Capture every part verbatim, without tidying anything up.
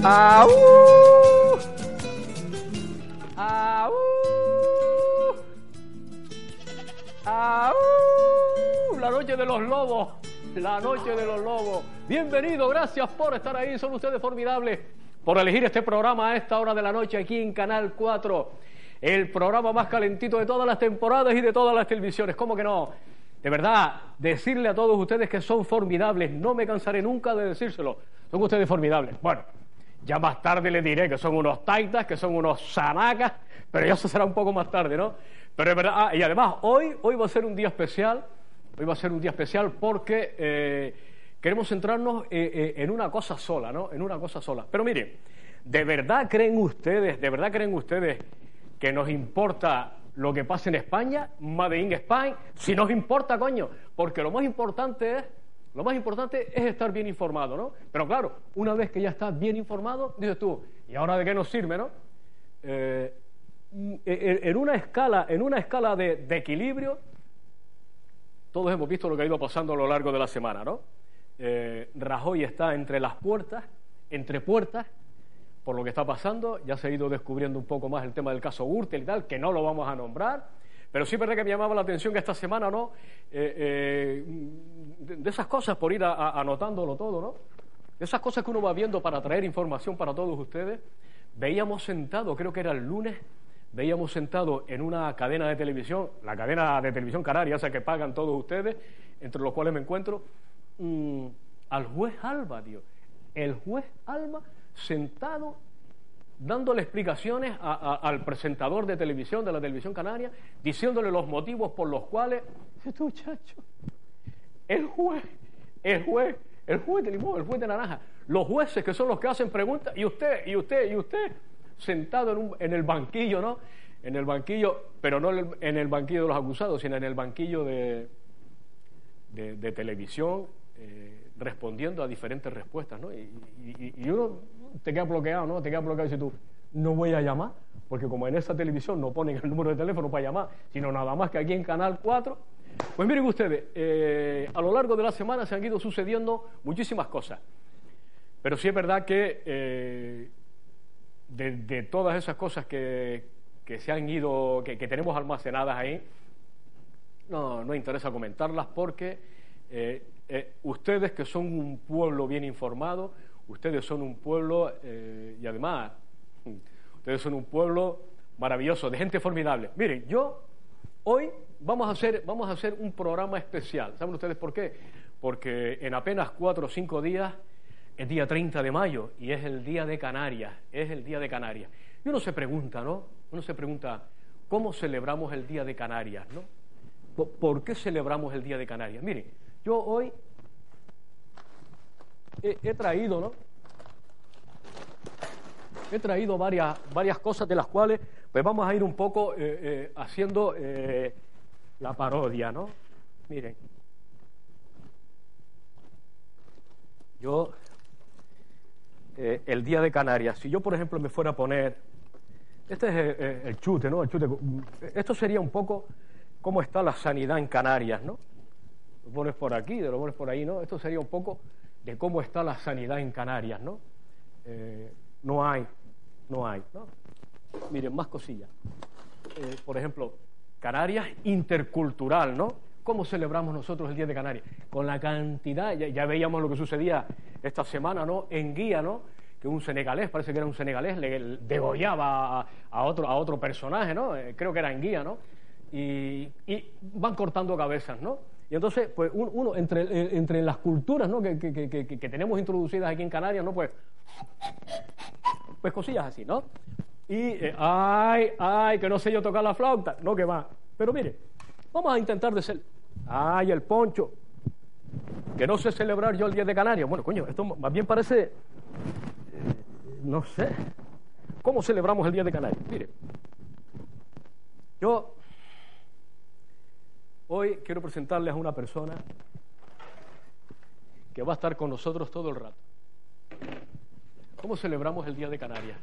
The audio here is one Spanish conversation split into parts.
¡Aú! ¡Aú! ¡Aú! La noche de los lobos, la noche de los lobos. Bienvenido, gracias por estar ahí, son ustedes formidables, por elegir este programa a esta hora de la noche aquí en Canal cuatro. El programa más calentito de todas las temporadas y de todas las televisiones, ¿cómo que no? De verdad, decirle a todos ustedes que son formidables, no me cansaré nunca de decírselo, son ustedes formidables. Bueno, ya más tarde les diré que son unos taitas, que son unos sanacas, pero ya eso será un poco más tarde, ¿no? Pero es verdad, ah, y además hoy, hoy va a ser un día especial, hoy va a ser un día especial porque eh, queremos centrarnos eh, eh, en una cosa sola, ¿no? En una cosa sola. Pero miren, ¿de verdad creen ustedes, de verdad creen ustedes que nos importa lo que pasa en España, Made in Spain? Si nos importa, coño, porque lo más importante es, lo más importante es estar bien informado, ¿no? Pero claro, una vez que ya estás bien informado, dices tú, ¿y ahora de qué nos sirve, no? Eh, en una escala, en una escala de, de equilibrio, todos hemos visto lo que ha ido pasando a lo largo de la semana, ¿no? Eh, Rajoy está entre las puertas, entre puertas, por lo que está pasando. Ya se ha ido descubriendo un poco más el tema del caso Gürtel y tal, que no lo vamos a nombrar, pero sí es verdad que me llamaba la atención que esta semana, ¿no? Eh, eh, de, de esas cosas, por ir a, a, anotándolo todo, ¿no? De esas cosas que uno va viendo para traer información para todos ustedes. Veíamos sentado, creo que era el lunes, veíamos sentado en una cadena de televisión, la cadena de televisión canaria, esa que pagan todos ustedes, entre los cuales me encuentro, mmm, al juez Alba, tío. El juez Alba sentado dándole explicaciones a, a, al presentador de televisión, de la televisión canaria, diciéndole los motivos por los cuales, este muchacho, el juez, el juez, el juez de limón, el juez de naranja, los jueces que son los que hacen preguntas, y usted, y usted, y usted, sentado en, un, en el banquillo, ¿no? En el banquillo, pero no en el, en el banquillo de los acusados, sino en el banquillo de, de, de televisión, eh, respondiendo a diferentes respuestas, ¿no? Y, y, y uno te queda bloqueado, ¿no? Te queda bloqueado y dices tú, no voy a llamar, porque como en esa televisión no ponen el número de teléfono para llamar, sino nada más que aquí en Canal cuatro, pues miren ustedes, eh, a lo largo de la semana se han ido sucediendo muchísimas cosas, pero sí es verdad que eh, de, de todas esas cosas que, que se han ido, que, que tenemos almacenadas ahí, no, no interesa comentarlas porque eh, eh, ustedes que son un pueblo bien informado, ustedes son un pueblo, eh, y además, ustedes son un pueblo maravilloso, de gente formidable. Miren, yo hoy vamos a hacer, vamos a hacer un programa especial. ¿Saben ustedes por qué? Porque en apenas cuatro o cinco días es día treinta de mayo y es el día de Canarias, es el día de Canarias. Y uno se pregunta, ¿no? Uno se pregunta, ¿cómo celebramos el día de Canarias, no? ¿Por qué celebramos el día de Canarias? Miren, yo hoy he, he traído, ¿no? He traído varias, varias cosas de las cuales pues vamos a ir un poco eh, eh, haciendo eh, la parodia, ¿no? Miren, yo eh, el día de Canarias, si yo por ejemplo me fuera a poner, este es el, el chute, ¿no? El chute, esto sería un poco cómo está la sanidad en Canarias, ¿no? Lo pones por aquí, lo pones por ahí, ¿no? Esto sería un poco de cómo está la sanidad en Canarias, ¿no? Eh, no hay, no hay, ¿no? Miren, más cosillas. Eh, por ejemplo, Canarias intercultural, ¿no? ¿Cómo celebramos nosotros el Día de Canarias? Con la cantidad, ya, ya veíamos lo que sucedía esta semana, ¿no? En Guía, ¿no? Que un senegalés, parece que era un senegalés, le degollaba a, a, otro, a otro personaje, ¿no? Eh, creo que era en Guía, ¿no? Y, y van cortando cabezas, ¿no? Y entonces, pues uno, entre, entre las culturas, ¿no? que, que, que, que tenemos introducidas aquí en Canarias, ¿no? Pues, pues cosillas así, ¿no? Y, eh, ay, ay, que no sé yo tocar la flauta, no, que va. Pero mire, vamos a intentar de ser, ay, el poncho, que no sé celebrar yo el Día de Canarias. Bueno, coño, esto más bien parece, eh, no sé, ¿cómo celebramos el Día de Canarias? Mire, yo hoy quiero presentarles a una persona que va a estar con nosotros todo el rato. ¿Cómo celebramos el Día de Canarias?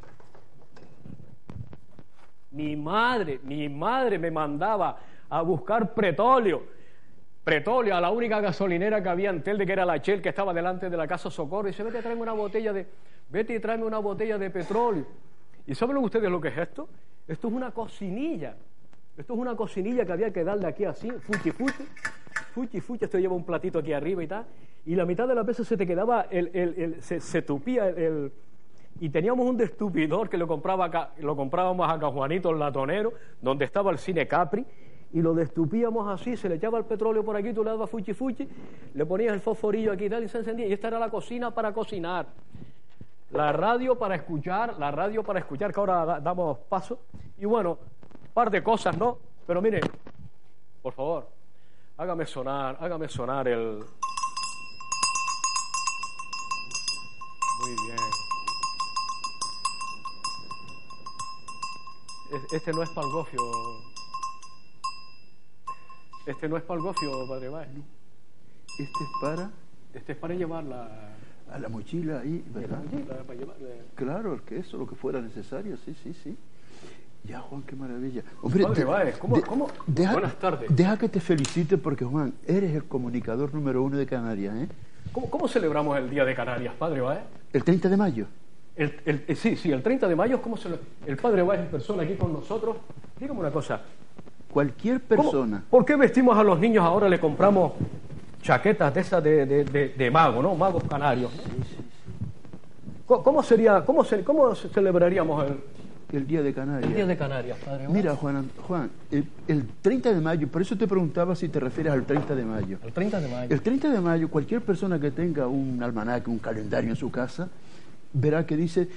Mi madre, mi madre me mandaba a buscar petróleo, petróleo a la única gasolinera que había en Telde, que era la Shell, que estaba delante de la Casa Socorro, y se ve que traen una botella de, vete y tráeme una botella de petróleo. ¿Y saben ustedes lo que es esto? Esto es una cocinilla. Esto es una cocinilla que había que darle aquí así, fuchi, fuchi, fuchi, fuchi. Esto lleva un platito aquí arriba y tal. Y la mitad de las veces se te quedaba, el, el, el, se, se tupía el, el... Y teníamos un destupidor que lo, compraba acá, lo comprábamos acá Juanito, el latonero, donde estaba el cine Capri, y lo destupíamos así, se le echaba el petróleo por aquí, tú le dabas fuchi, fuchi, le ponías el fosforillo aquí y tal, y se encendía. Y esta era la cocina para cocinar. La radio para escuchar, la radio para escuchar, que ahora da, damos paso. Y bueno, un par de cosas, ¿no? Pero mire, por favor, hágame sonar, hágame sonar el... Muy bien. Este no es para el gofio. Este no es para el gofio, Padre Báez. No. Este es para... Este es para llevarla... A la mochila ahí, ¿verdad? La mochila, para llevarla. Claro, el que eso, lo que fuera necesario, sí, sí, sí. Ya, Juan, qué maravilla. Hombre, Padre de, Báez, ¿cómo, de, cómo? Deja, Buenas tardes. Deja que te felicite porque, Juan, eres el comunicador número uno de Canarias, ¿eh? ¿Cómo, cómo celebramos el Día de Canarias, Padre Báez? El treinta de mayo. El, el, el, sí, sí, el treinta de mayo, ¿cómo se lo, el Padre Báez en persona aquí con nosotros? Dígame una cosa. Cualquier persona... ¿Cómo, ¿Por qué vestimos a los niños ahora, le compramos chaquetas de esas de, de, de, de mago, ¿no? Magos canarios, ¿no? Sí, sí, sí. ¿Cómo sería, cómo, se, cómo celebraríamos el, El Día de Canarias. el Día de Canarias, Padre Báez? Mira, Juan, Juan el, el treinta de mayo, por eso te preguntaba si te refieres al treinta de mayo. El treinta de mayo. El treinta de mayo, cualquier persona que tenga un almanaque, un calendario en su casa, verá que dice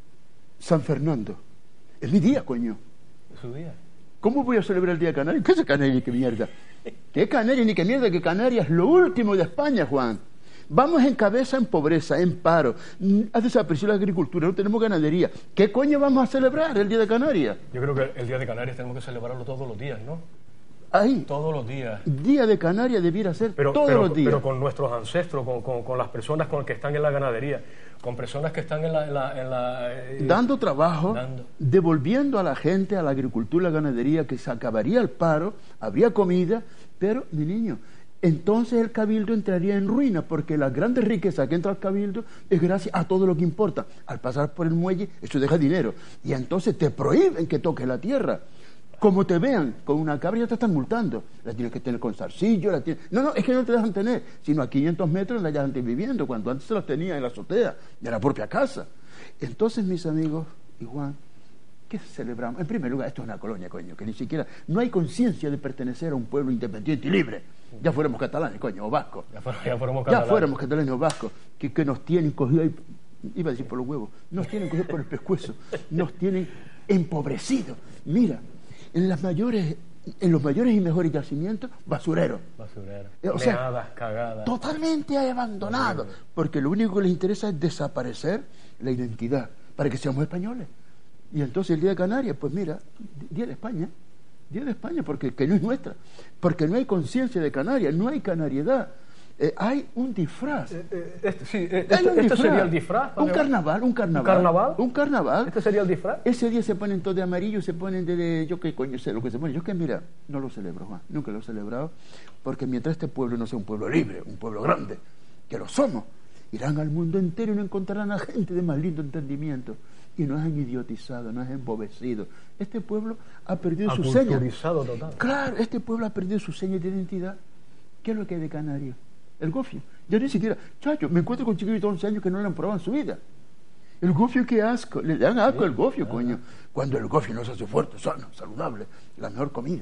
San Fernando. Es mi día, coño. ¿Es su día? ¿Cómo voy a celebrar el Día de Canarias? ¿Qué es Canarias? ¿Qué mierda? ¿Qué Canarias ni qué mierda? Que Canarias es lo último de España, Juan. Vamos en cabeza en pobreza, en paro. Ha desaparecido la agricultura, no tenemos ganadería. ¿Qué coño vamos a celebrar el Día de Canarias? Yo creo que el Día de Canarias tenemos que celebrarlo todos los días, ¿no? Ahí. Todos los días. Día de Canarias debiera ser Pero, todos pero, los días. pero con nuestros ancestros, con, con, con las personas con que están en la ganadería, con personas que están en la... En la, en la eh, dando trabajo, dando. devolviendo a la gente, a la agricultura, a la ganadería, que se acabaría el paro, habría comida, pero, mi niño, entonces el cabildo entraría en ruina, porque la grandes riqueza que entra al cabildo es gracias a todo lo que importa. Al pasar por el muelle, eso deja dinero, y entonces te prohíben que toques la tierra. Como te vean con una cabra ya te están multando. La tienes que tener con zarcillo, la tienes... No, no, es que no te dejan tener, sino a quinientos metros la dejan viviendo, cuando antes se las tenía en la azotea, de la propia casa. Entonces, mis amigos y Juan, ¿qué celebramos? En primer lugar, esto es una colonia, coño, que ni siquiera... No hay conciencia de pertenecer a un pueblo independiente y libre. Ya fuéramos catalanes, coño, o vascos. Ya, fuéramos, ya fuéramos catalanes. Ya fuéramos catalanes o vascos, que, que nos tienen cogidos ahí, iba a decir por los huevos, nos tienen cogidos por el pescuezo, nos tienen empobrecidos. Mira, en las mayores, en los mayores y mejores yacimientos, basureros. Basureros. Eh, o sea, Meadas, cagadas. Totalmente abandonados. Porque lo único que les interesa es desaparecer la identidad, para que seamos españoles. Y entonces el Día de Canarias, pues mira, Día de España. Día de España, porque que no es nuestra. Porque no hay conciencia de Canarias, no hay canariedad. Eh, hay un disfraz. Eh, eh, este, sí, eh, Hay este, un este disfraz. sería el disfraz. Un carnaval, un carnaval. ¿Un carnaval? Un carnaval. ¿Este sería el disfraz? Ese día se ponen todos de amarillo, se ponen de, de yo qué coño sé lo que se pone. Yo que mira, no lo celebro, Juan, nunca lo he celebrado, porque mientras este pueblo no sea un pueblo libre, un pueblo grande, que lo somos, irán al mundo entero y no encontrarán a gente de más lindo entendimiento. Y nos han idiotizado, nos han embobecido. Este pueblo ha perdido su seña. Aculturizado total. Claro, este pueblo ha perdido su seña de identidad. ¿Qué es lo que hay de Canarias? El gofio. Ya ni siquiera, chacho, me encuentro con chiquillos de once años que no lo han probado en su vida. El gofio, qué asco. Le dan asco al gofio, ah, coño. Cuando el gofio no se hace fuerte, sano, saludable, la mejor comida.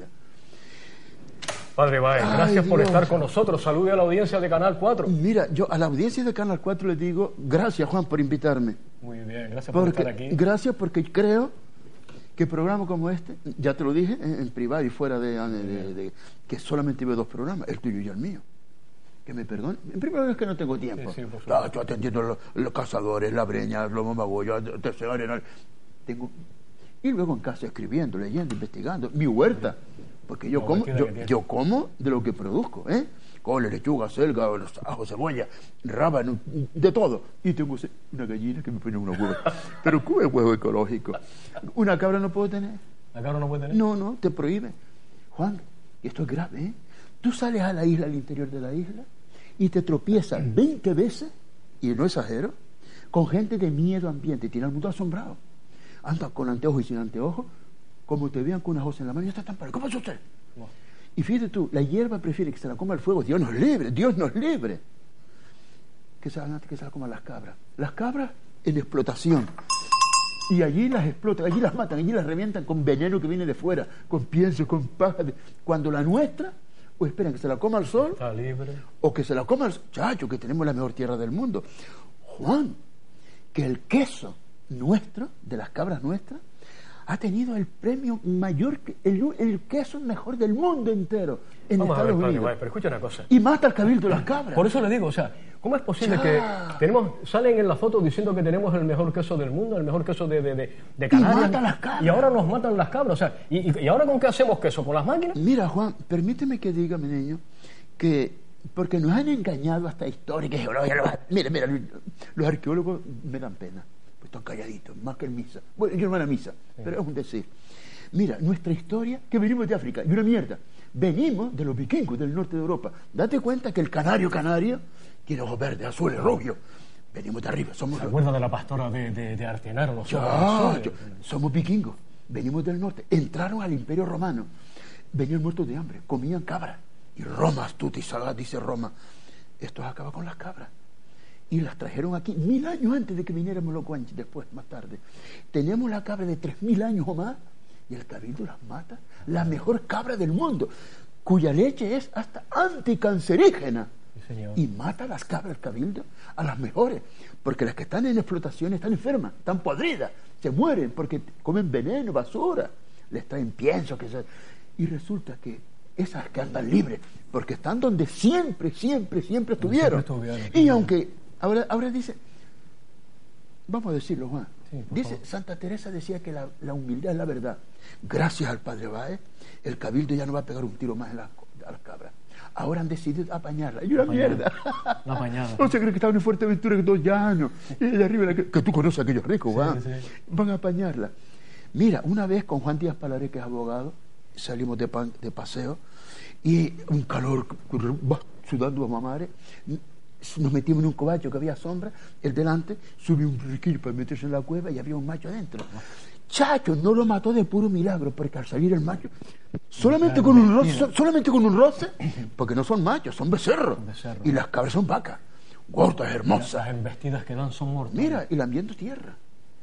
Padre Báez, Ay, gracias por Dios. estar con nosotros. Salude a la audiencia de Canal cuatro. Mira, yo a la audiencia de Canal cuatro le digo, gracias, Juan, por invitarme. Muy bien, gracias por Porque, estar aquí. gracias porque creo que programas como este, ya te lo dije en, en privado y fuera de, de, de, de que solamente veo dos programas, el tuyo y el mío. Que me perdone. En primer lugar es que no tengo tiempo. Sí, sí, por ah, yo atendiendo los, los cazadores, la breña, los mamagollos, tercero, tengo. Y luego en casa escribiendo, leyendo, investigando. Mi huerta. Porque yo, No, como, yo, que yo como de lo que produzco, ¿eh? Cole, lechuga, selga, ajo, cebolla, rábano, de todo. Y tengo una gallina que me pone unos huevos. Pero ¿qué es huevo ecológico? ¿Una cabra no puedo tener? ¿La cabra no puede tener? No, no, te prohíbe. Juan, esto es grave, ¿eh? Tú sales a la isla, al interior de la isla, y te tropiezas veinte veces, y no exagero, con gente de miedo ambiente, tiene al mundo asombrado. Anda con anteojos y sin anteojos, como te vean con una hoja en la mano, ya está tan parado. ¿Qué pasa usted? No. Y fíjate tú, la hierba prefiere que se la coma el fuego. Dios nos libre, Dios nos libre. Que se, antes que se la coman las cabras. Las cabras en explotación. Y allí las explotan, allí las matan, allí las revientan con veneno que viene de fuera, con pienso, con paja. De... Cuando la nuestra, o esperan que se la coma el sol, está libre, o que se la coma el chacho, que tenemos la mejor tierra del mundo. Juan, que el queso nuestro, de las cabras nuestras, ha tenido el premio mayor, que el, el queso mejor del mundo entero en Vamos Estados a ver, padre, Unidos. vale, pero escucha una cosa. Y mata al cabildo las cabras. Por eso le digo, o sea, ¿cómo es posible ya. que tenemos, salen en la foto diciendo que tenemos el mejor queso del mundo, el mejor queso de, de, de, de Canarias? Y matan las cabras. Y ahora nos matan las cabras, o sea, ¿y, y, y ahora con qué hacemos queso? ¿Con las máquinas? Mira, Juan, permíteme que diga, mi niño, que porque nos han engañado hasta histórica y geológica. Mira, mira, los arqueólogos me dan pena. Están calladitos, más que en misa. Bueno, yo no van a misa, sí. Pero es un decir. Mira, nuestra historia, que venimos de África, y una mierda, venimos de los vikingos del norte de Europa. Date cuenta que el canario canario tiene ojos verdes, azules, rubios. Venimos de arriba, somos... ¿Se acuerda de la pastora de, de, de Artenaro? Los ya, yo, somos vikingos, venimos del norte. Entraron al Imperio Romano, venían muertos de hambre, comían cabras. Y Roma, astuta y sagaz, dice Roma, esto acaba con las cabras. Y las trajeron aquí mil años antes de que viniéramos los guanches, después, más tarde. Tenemos la cabra de tres mil años o más, y el cabildo las mata. La mejor cabra del mundo, cuya leche es hasta anticancerígena. Sí, señor. Y mata a las cabras el cabildo, a las mejores, porque las que están en explotación están enfermas, están podridas, se mueren porque comen veneno, basura, les traen pienso, que se... y resulta que esas que andan libres, porque están donde siempre, siempre, siempre estuvieron. Siempre estuvieron y aunque ahora, ahora dice, vamos a decirlo, Juan, sí, dice, favor. Santa Teresa decía que la, la humildad es la verdad. Gracias al Padre Báez, el cabildo ya no va a pegar un tiro más en la, a las cabras. Ahora han decidido apañarla. Y una mierda. La apañada. No se cree que estaban en Fuerteventura, que todo llano. Y allá arriba, que, que tú conoces a aquellos ricos, sí, Juan. Sí. Van a apañarla. Mira, una vez con Juan Díaz Palaré, que es abogado, salimos de, pan, de paseo y un calor, sudando a mamares, nos metimos en un cobacho que había sombra, el delante subió un riquillo para meterse en la cueva y había un macho adentro. Chacho, no lo mató de puro milagro, porque al salir el macho, solamente con un roce, solamente con un roce, porque no son machos, son becerros, becerro. Y las cabras son vacas, gordas, hermosas. Las embestidas que dan son mortales. Mira, y lambiendo tierra.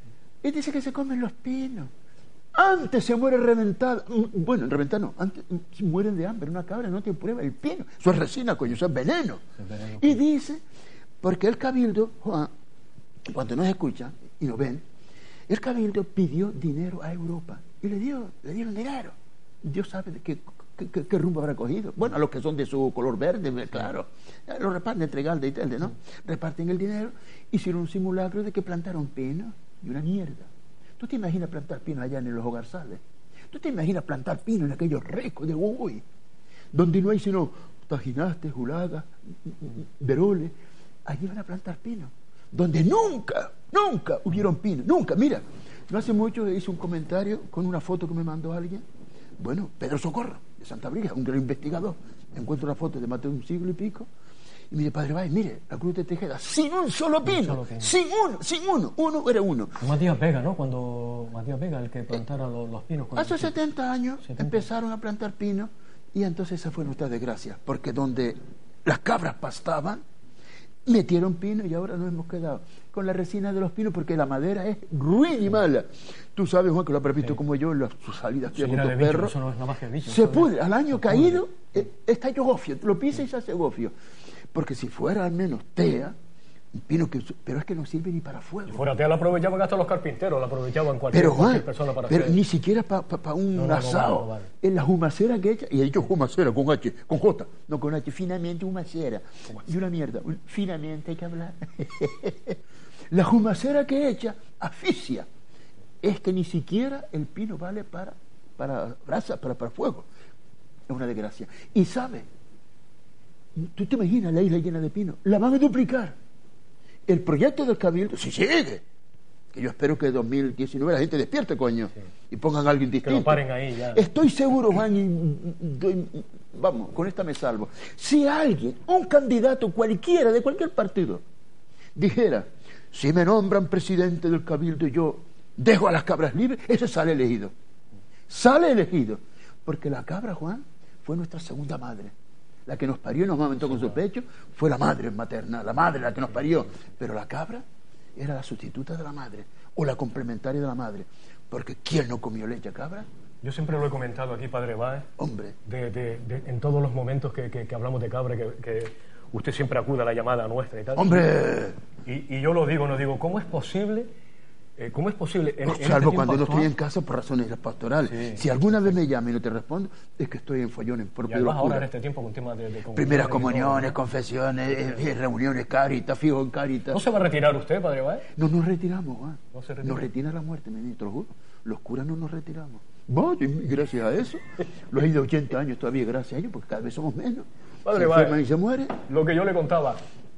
Y dice que se comen los pinos. Antes se muere reventada, bueno, reventada no, antes mueren de hambre, una cabra no te prueba el pino, eso es resina, coño, eso es veneno. Es veneno. Y dice, porque el cabildo, Juan, cuando nos escuchan y nos ven, el cabildo pidió dinero a Europa y le dio, le dieron dinero. Dios sabe de qué, qué, qué, qué rumbo habrá cogido. Bueno, a los que son de su color verde, claro, lo reparten entre Galde y Telde, ¿no? Reparten el dinero, hicieron un simulacro de que plantaron pino y una mierda. ¿Tú te imaginas plantar pino allá en los hogarzales? ¿Tú te imaginas plantar pino en aquellos recos de hoy? Donde no hay sino tajinastes, julagas, veroles. Allí van a plantar pino. Donde nunca, nunca hubieron pino. Nunca. Mira, no hace mucho hice un comentario con una foto que me mandó alguien. Bueno, Pedro Socorro, de Santa Briga, un gran investigador. Encuentro una foto de más de un siglo y pico. Y mire, Padre Báez, mire, la Cruz de Tejeda, sin un solo pino, un solo pino. sin uno, sin uno, uno era uno. Matías Vega, ¿no? Cuando Matías Vega, el que plantara los, los pinos. Hace setenta años setenta. Empezaron a plantar pinos y entonces esa fue nuestra desgracia, porque donde las cabras pastaban, metieron pino y ahora nos hemos quedado con la resina de los pinos porque la madera es ruin y mala. Tú sabes, Juan, que lo habrás visto sí. como yo en las salidas que sí, con tus perros. Eso no es nada más que bicho, se pudre, al año caído eh, está hecho gofio, lo pisa y se hace gofio. Porque si fuera al menos tea, un pino que... Pero es que no sirve ni para fuego. Si fuera tea la aprovechaban hasta los carpinteros, la aprovechaban cualquier, pero, Juan, cualquier persona para pero hacer. ni siquiera para pa, pa un no, no, asado. No, no, no, vale. En la humacera que echa, y he dicho humacera con H, con J, no con H, finamente humacera. Y una mierda, finamente hay que hablar. La humacera que echa asfixia. Es que ni siquiera el pino vale para, para brasa, para, para fuego. Es una desgracia. Y sabe, tú te imaginas la isla llena de pino, la van a duplicar. El proyecto del cabildo, si sigue, que yo espero que en dos mil diecinueve la gente despierte, coño, sí. y pongan a alguien distinto. Que lo paren ahí ya. Estoy seguro, Juan, y doy, vamos, con esta me salvo. Si alguien, un candidato cualquiera de cualquier partido, dijera, si me nombran presidente del cabildo y yo dejo a las cabras libres, ese sale elegido. Sale elegido. Porque la cabra, Juan, fue nuestra segunda madre. La que nos parió y nos amamantó con su pecho fue la madre materna, la madre la que nos parió. Pero la cabra era la sustituta de la madre o la complementaria de la madre. Porque ¿quién no comió leche cabra? Yo siempre lo he comentado aquí, Padre Báez. Hombre. De, de, de, en todos los momentos que, que, que hablamos de cabra, que, que usted siempre acude a la llamada nuestra y tal. ¡Hombre! Y, y yo lo digo, no digo, ¿cómo es posible? Eh, ¿Cómo es posible? En, no, en salvo este cuando no actual, estoy en casa por razones pastorales. Sí. Si alguna vez me llama y no te respondo, es que estoy en follones por y además ahora en este tiempo con temas de, de primeras comuniones, ¿no? Confesiones, eh, reuniones, Cáritas, fijo en Cáritas. ¿No se va a retirar usted, Padre Báez? No nos retiramos, Juan. No se retira. Nos retira la muerte, ministro, lo juro. Los curas no nos retiramos. Vaya, gracias a eso. Los hay de ochenta años todavía, gracias a ellos, porque cada vez somos menos. Padre Báez, y se muere. Lo que yo le contaba,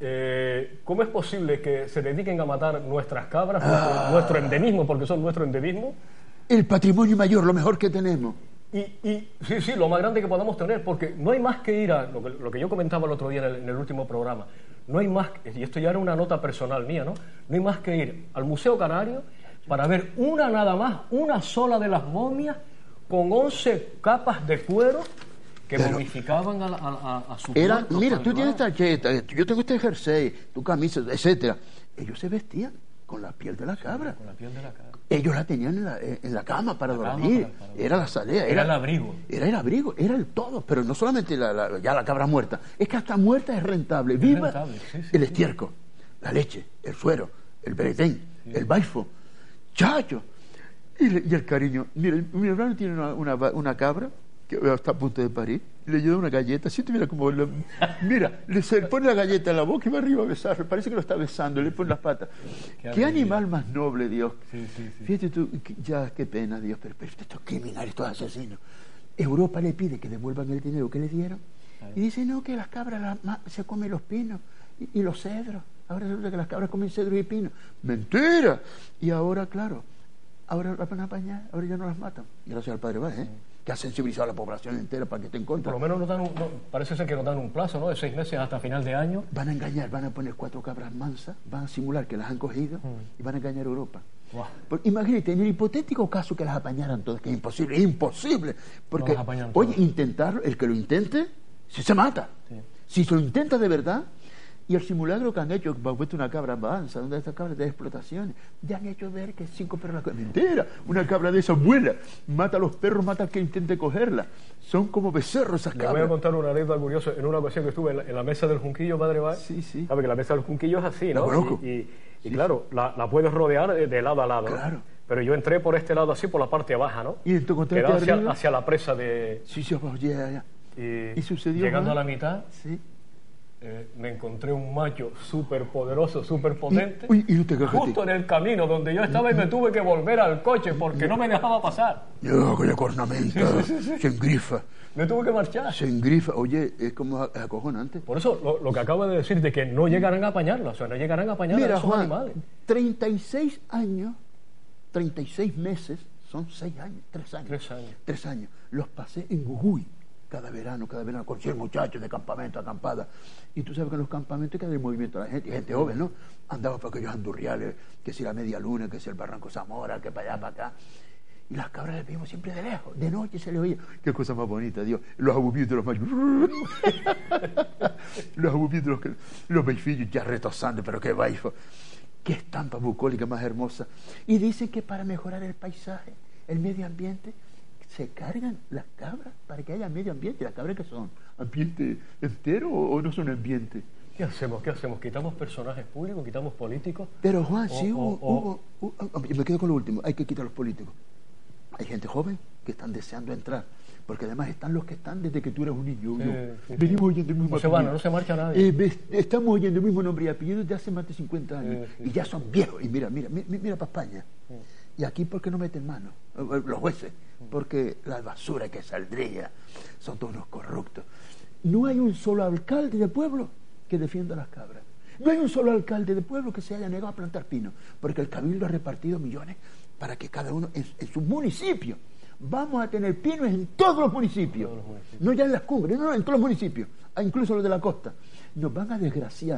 eh, ¿cómo es posible que se dediquen a matar nuestras cabras, ah, nuestro, nuestro endemismo, porque son nuestro endemismo? El patrimonio mayor, lo mejor que tenemos. Y, y sí, sí, lo más grande que podamos tener, porque no hay más que ir a lo que, lo que yo comentaba el otro día en el, en el último programa. No hay más, y esto ya era una nota personal mía, ¿no? No hay más que ir al Museo Canario para ver una nada más, una sola de las momias con once capas de cuero que pero momificaban a, a, a su era, cuerpo. Mira, tú tienes tarjeta, yo tengo este jersey, tu camisa, etcétera. Ellos se vestían con la piel de la cabra. Sí, con la piel de la cabra. Ellos la tenían en la, en la cama para la dormir. Cama para, para era la salea. Era, era el abrigo. Era el abrigo, era el todo. Pero no solamente la, la, ya la cabra muerta, es que hasta muerta es rentable. Es Viva rentable, sí, sí, el estiércol, sí. La leche, el suero, el beretén, sí. El baifo. Chacho. Y, le, y el cariño. Mira, mi hermano tiene una, una, una cabra que está a punto de parir. Le lleva una galleta. Si mira como la, mira, le se le pone la galleta en la boca y va arriba a besarlo. Parece que lo está besando. Le pone las patas. Qué, ¿Qué animal más noble, Dios. Sí, sí, sí. Fíjate tú, ya qué pena, Dios. Pero, pero estos criminales, estos asesinos. Europa le pide que devuelvan el dinero que le dieron. Y dice, no, que las cabras la, se comen los pinos y, y los cedros. Ahora resulta que las cabras comen cedros y pinos. ¡Mentira! Y ahora, claro, ahora las van a apañar, ahora ya no las matan. Gracias al Padre Báez, ¿eh? Que ha sensibilizado a la población entera para que esté en contra. Por lo menos nos dan un, no, parece ser que nos dan un plazo, ¿no? De seis meses hasta final de año. Van a engañar, van a poner cuatro cabras mansas, van a simular que las han cogido mm. y van a engañar a Europa. Wow. Porque, imagínate, en el hipotético caso que las apañaran todas, que es imposible, es imposible. Porque, no oye, intentarlo, el que lo intente, si se mata. Sí. Si se lo intenta de verdad. Y el simulacro que han hecho, puesto una cabra mansa, una de estas cabras de explotaciones, ya han hecho ver que cinco perros la mentira, una cabra de esa vuela, mata a los perros, mata al que intente cogerla. Son como becerros esas cabras. Le voy a contar una anécdota curiosa. En una ocasión que estuve en la, en la mesa del Junquillo, Padre Báez. Sí, sí. Sabe que la mesa del Junquillo es así, ¿no? La conozco. Y, y, sí. y claro, la, la puedes rodear de, de lado a lado. Claro. ¿no? Pero yo entré por este lado así, por la parte baja, ¿no? Y entonces que hacia, hacia la presa de... Sí, sí, ya, ya. Y, ¿Y sucedió llegando mal? a la mitad... Sí. Eh, me encontré un macho súper poderoso, súper potente, y, uy, y no te justo en el camino donde yo estaba y me tuve que volver al coche porque no me dejaba pasar. Yo, con la cornamenta, sí, sí, sí, sí. Se engrifa. Me tuve que marchar. Se engrifa. Oye, es como acojonante. Por eso lo, lo que acabo de decir de que no llegarán a apañarla, o sea, no llegarán a apañar Mira, a esos Juan, animales. treinta y seis años, treinta y seis meses, son seis años, tres años. Tres años. Tres años. Los pasé en Jujuy. Cada verano, cada verano, con cien muchachos de campamento, acampada. Y tú sabes que en los campamentos hay que dar el movimiento a la gente, gente joven, ¿no? Andaba por aquellos andurriales, que si la Media Luna, que si el Barranco Zamora, que para allá, para acá. Y las cabras las vimos siempre de lejos, de noche se les oía. Qué cosa más bonita, Dios. Los abubitos de los machos. Los abubitos de los, los baifillos ya retosando, pero qué baifo. Qué estampa bucólica más hermosa. Y dicen que para mejorar el paisaje, el medio ambiente, se cargan las cabras para que haya medio ambiente. ¿Las cabras que son? ¿Ambiente entero o, o no son ambiente? ¿Qué hacemos? ¿Qué hacemos? ¿Quitamos personajes públicos? ¿Quitamos políticos? Pero Juan, o, sí o, hubo, o... hubo, hubo... Me quedo con lo último. Hay que quitar a los políticos. Hay gente joven que están deseando entrar. Porque además están los que están desde que tú eras un niño. Sí, ¿no? sí, Venimos sí. oyendo el mismo no se van, no se marcha nadie. Eh, estamos oyendo el mismo nombre y apellido desde hace más de cincuenta años. Sí, sí, y ya son viejos. Y mira, mira, mira, mira para España. Sí. Y aquí, ¿por qué no meten mano? Los jueces. Porque la basura que saldría son todos unos corruptos. No hay un solo alcalde de pueblo que defienda a las cabras. No hay un solo alcalde de pueblo que se haya negado a plantar pino. Porque el Cabildo ha repartido millones para que cada uno en, en su municipio. Vamos a tener pinos en todos los municipios. Todos los municipios. No ya en las cumbres, no, no, en todos los municipios. Incluso los de la costa. Nos van a desgraciar.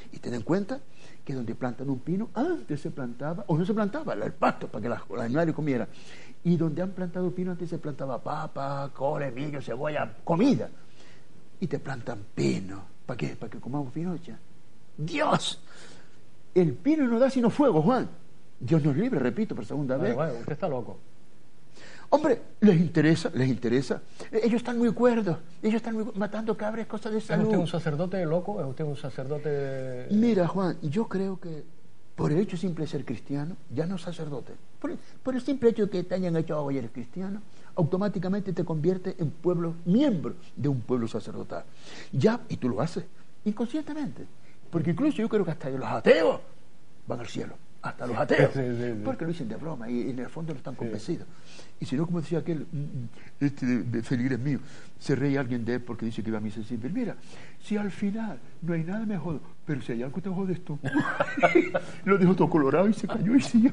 Y ten en cuenta que donde plantan un pino, antes se plantaba, o no se plantaba, el pasto para que las- los animales comieran. Y donde han plantado pino, antes se plantaba papa, cole, millo, cebolla, comida. Y te plantan pino. ¿Para qué? Para que comamos pinocha. ¡Dios! El pino no da sino fuego, Juan. Dios nos libre, repito, por segunda Vale, vez. vale, usted está loco. Hombre, les interesa, les interesa. Ellos están muy cuerdos. Ellos están muy, matando cabras, cosas de ¿Es usted un salud. sacerdote loco? ¿Es usted un sacerdote...? Mira, Juan, yo creo que por el hecho simple de ser cristiano, ya no sacerdote, por el, por el simple hecho de que te hayan hecho hoy eres cristiano, automáticamente te convierte en pueblo, miembro de un pueblo sacerdotal. Ya, y tú lo haces inconscientemente. Porque incluso yo creo que hasta los ateos van al cielo. Hasta los ateos. Sí, sí, sí. Porque lo dicen de broma y en el fondo no están convencidos. Y si no, como decía aquel, mm, este de, de feligres mío, se reía alguien de él porque dice que iba a misa siempre. Mira, si al final no hay nada me jodo, pero si hay algo te jodes tú. Lo dejó todo colorado y se cayó y siguió.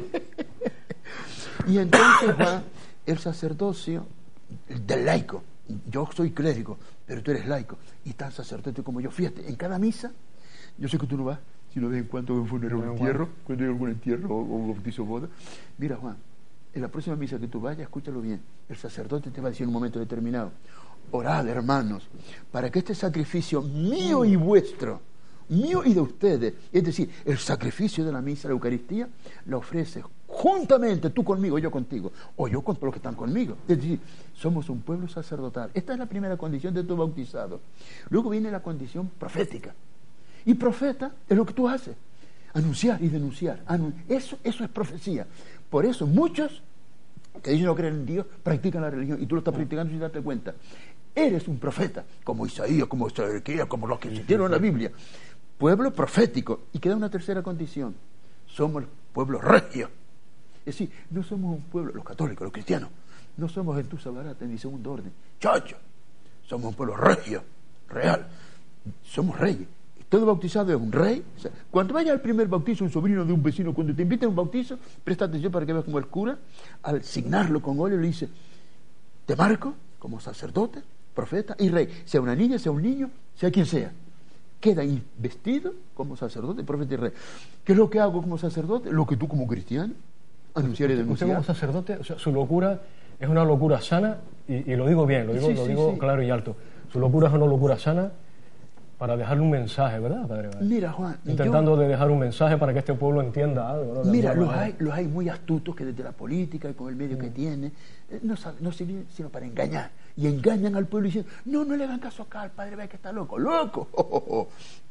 Y entonces va el sacerdocio del laico. Yo soy clérigo, pero tú eres laico y tan sacerdote como yo. Fíjate, en cada misa, yo sé que tú no vas, sino de vez en cuando hay un funeral o un entierro, cuando hay algún entierro o, o un bautizo o boda. Mira, Juan, en la próxima misa que tú vayas, escúchalo bien, el sacerdote te va a decir en un momento determinado: orad, hermanos, para que este sacrificio mío y vuestro, mío y de ustedes, es decir, el sacrificio de la misa, la Eucaristía, la ofreces juntamente, tú conmigo, yo contigo, o yo con todos los que están conmigo. Es decir, somos un pueblo sacerdotal. Esta es la primera condición de tu bautizado. Luego viene la condición profética. Y profeta es lo que tú haces, anunciar y denunciar. Anu- eso, eso es profecía. Por eso muchos que dicen no creer en Dios practican la religión y tú lo estás practicando sin darte cuenta. Eres un profeta, como Isaías, como Ezequiel, como los que existieron en la Biblia. Pueblo profético. Y queda una tercera condición: somos el pueblo regio. Es decir, no somos un pueblo, los católicos, los cristianos, no somos en tu sabarata ni segundo orden, chacho. Somos un pueblo regio, real. Somos reyes. Todo bautizado es un rey. O sea, cuando vaya al primer bautizo, un sobrino de un vecino, cuando te inviten a un bautizo, presta atención para que veas como el cura, al signarlo con óleo, le dice: te marco como sacerdote, profeta y rey, sea una niña, sea un niño, sea quien sea. Queda investido como sacerdote, profeta y rey. ¿Qué es lo que hago como sacerdote? Lo que tú como cristiano, anunciar y Usted denunciar. como sacerdote, o sea, su locura es una locura sana, y, y lo digo bien, lo digo, Sí, lo sí, digo sí. claro y alto. Su locura es una locura sana para dejarle un mensaje, ¿verdad, Padre? Mira, Juan, Intentando de dejar un mensaje para que este pueblo entienda algo, ¿no? De Mira, alguna los manera. hay, los hay muy astutos que desde la política y con el medio que tiene, eh, no, sabe- no sirven sino para engañar. Y engañan al pueblo diciendo: no, no le hagan caso acá, el padre ve que está loco. ¡Loco! Oh, oh, oh.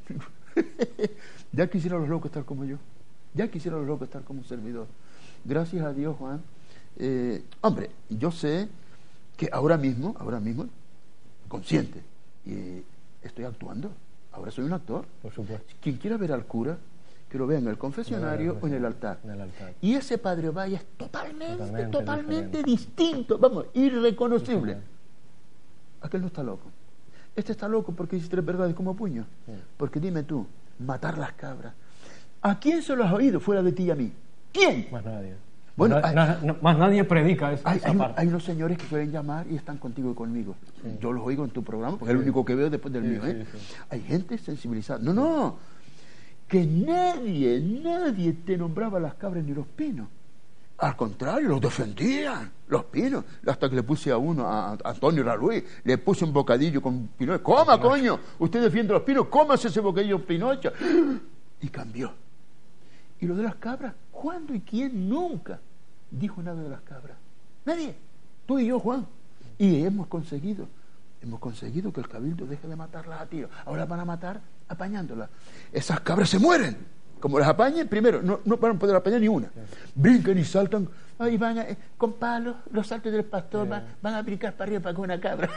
Ya quisieran los locos estar como yo. Ya quisieran los locos estar como un servidor. Gracias a Dios, Juan. Eh, hombre, yo sé que ahora mismo, ahora mismo, consciente, eh, estoy actuando. Ahora soy un actor. Por supuesto. Quien quiera ver al cura, que lo vea en el confesionario o en el altar. En el altar. Y ese padre vaya es totalmente, Totalmente totalmente, diferente. distinto, vamos, irreconocible. Diferente. Aquel no está loco. Este está loco porque dice tres verdades como puño. Sí. Porque dime tú, matar las cabras. ¿A quién se lo has oído fuera de ti y a mí? ¿Quién? Más nadie. Bueno, Na- hay- na- na- más nadie predica esa, Hay, esa hay un- parte. hay unos señores que suelen llamar y están contigo y conmigo. Yo los oigo en tu programa porque es el único que veo después del Sí, mío. ¿eh? sí, sí. Hay gente sensibilizada. No, no. Que nadie, nadie te nombraba las cabras ni los pinos. Al contrario, los defendían, los pinos. Hasta que le puse a uno, a, a Antonio Raluí, le puse un bocadillo con pinocho. ¡Coma, coño! Usted defiende los pinos, cómase ese bocadillo pinocho. Y cambió. Y lo de las cabras, ¿cuándo y quién nunca dijo nada de las cabras? Nadie. Tú y yo, Juan. Y hemos conseguido, hemos conseguido que el cabildo deje de matarlas a tiros. Ahora van a matar apañándolas. Esas cabras se mueren. Como las apañen, primero, no, no van a poder apañar ni una. Brincan y saltan. Ahí van a, eh, con palos, los saltos del pastor, van, van a brincar para arriba para con una cabra.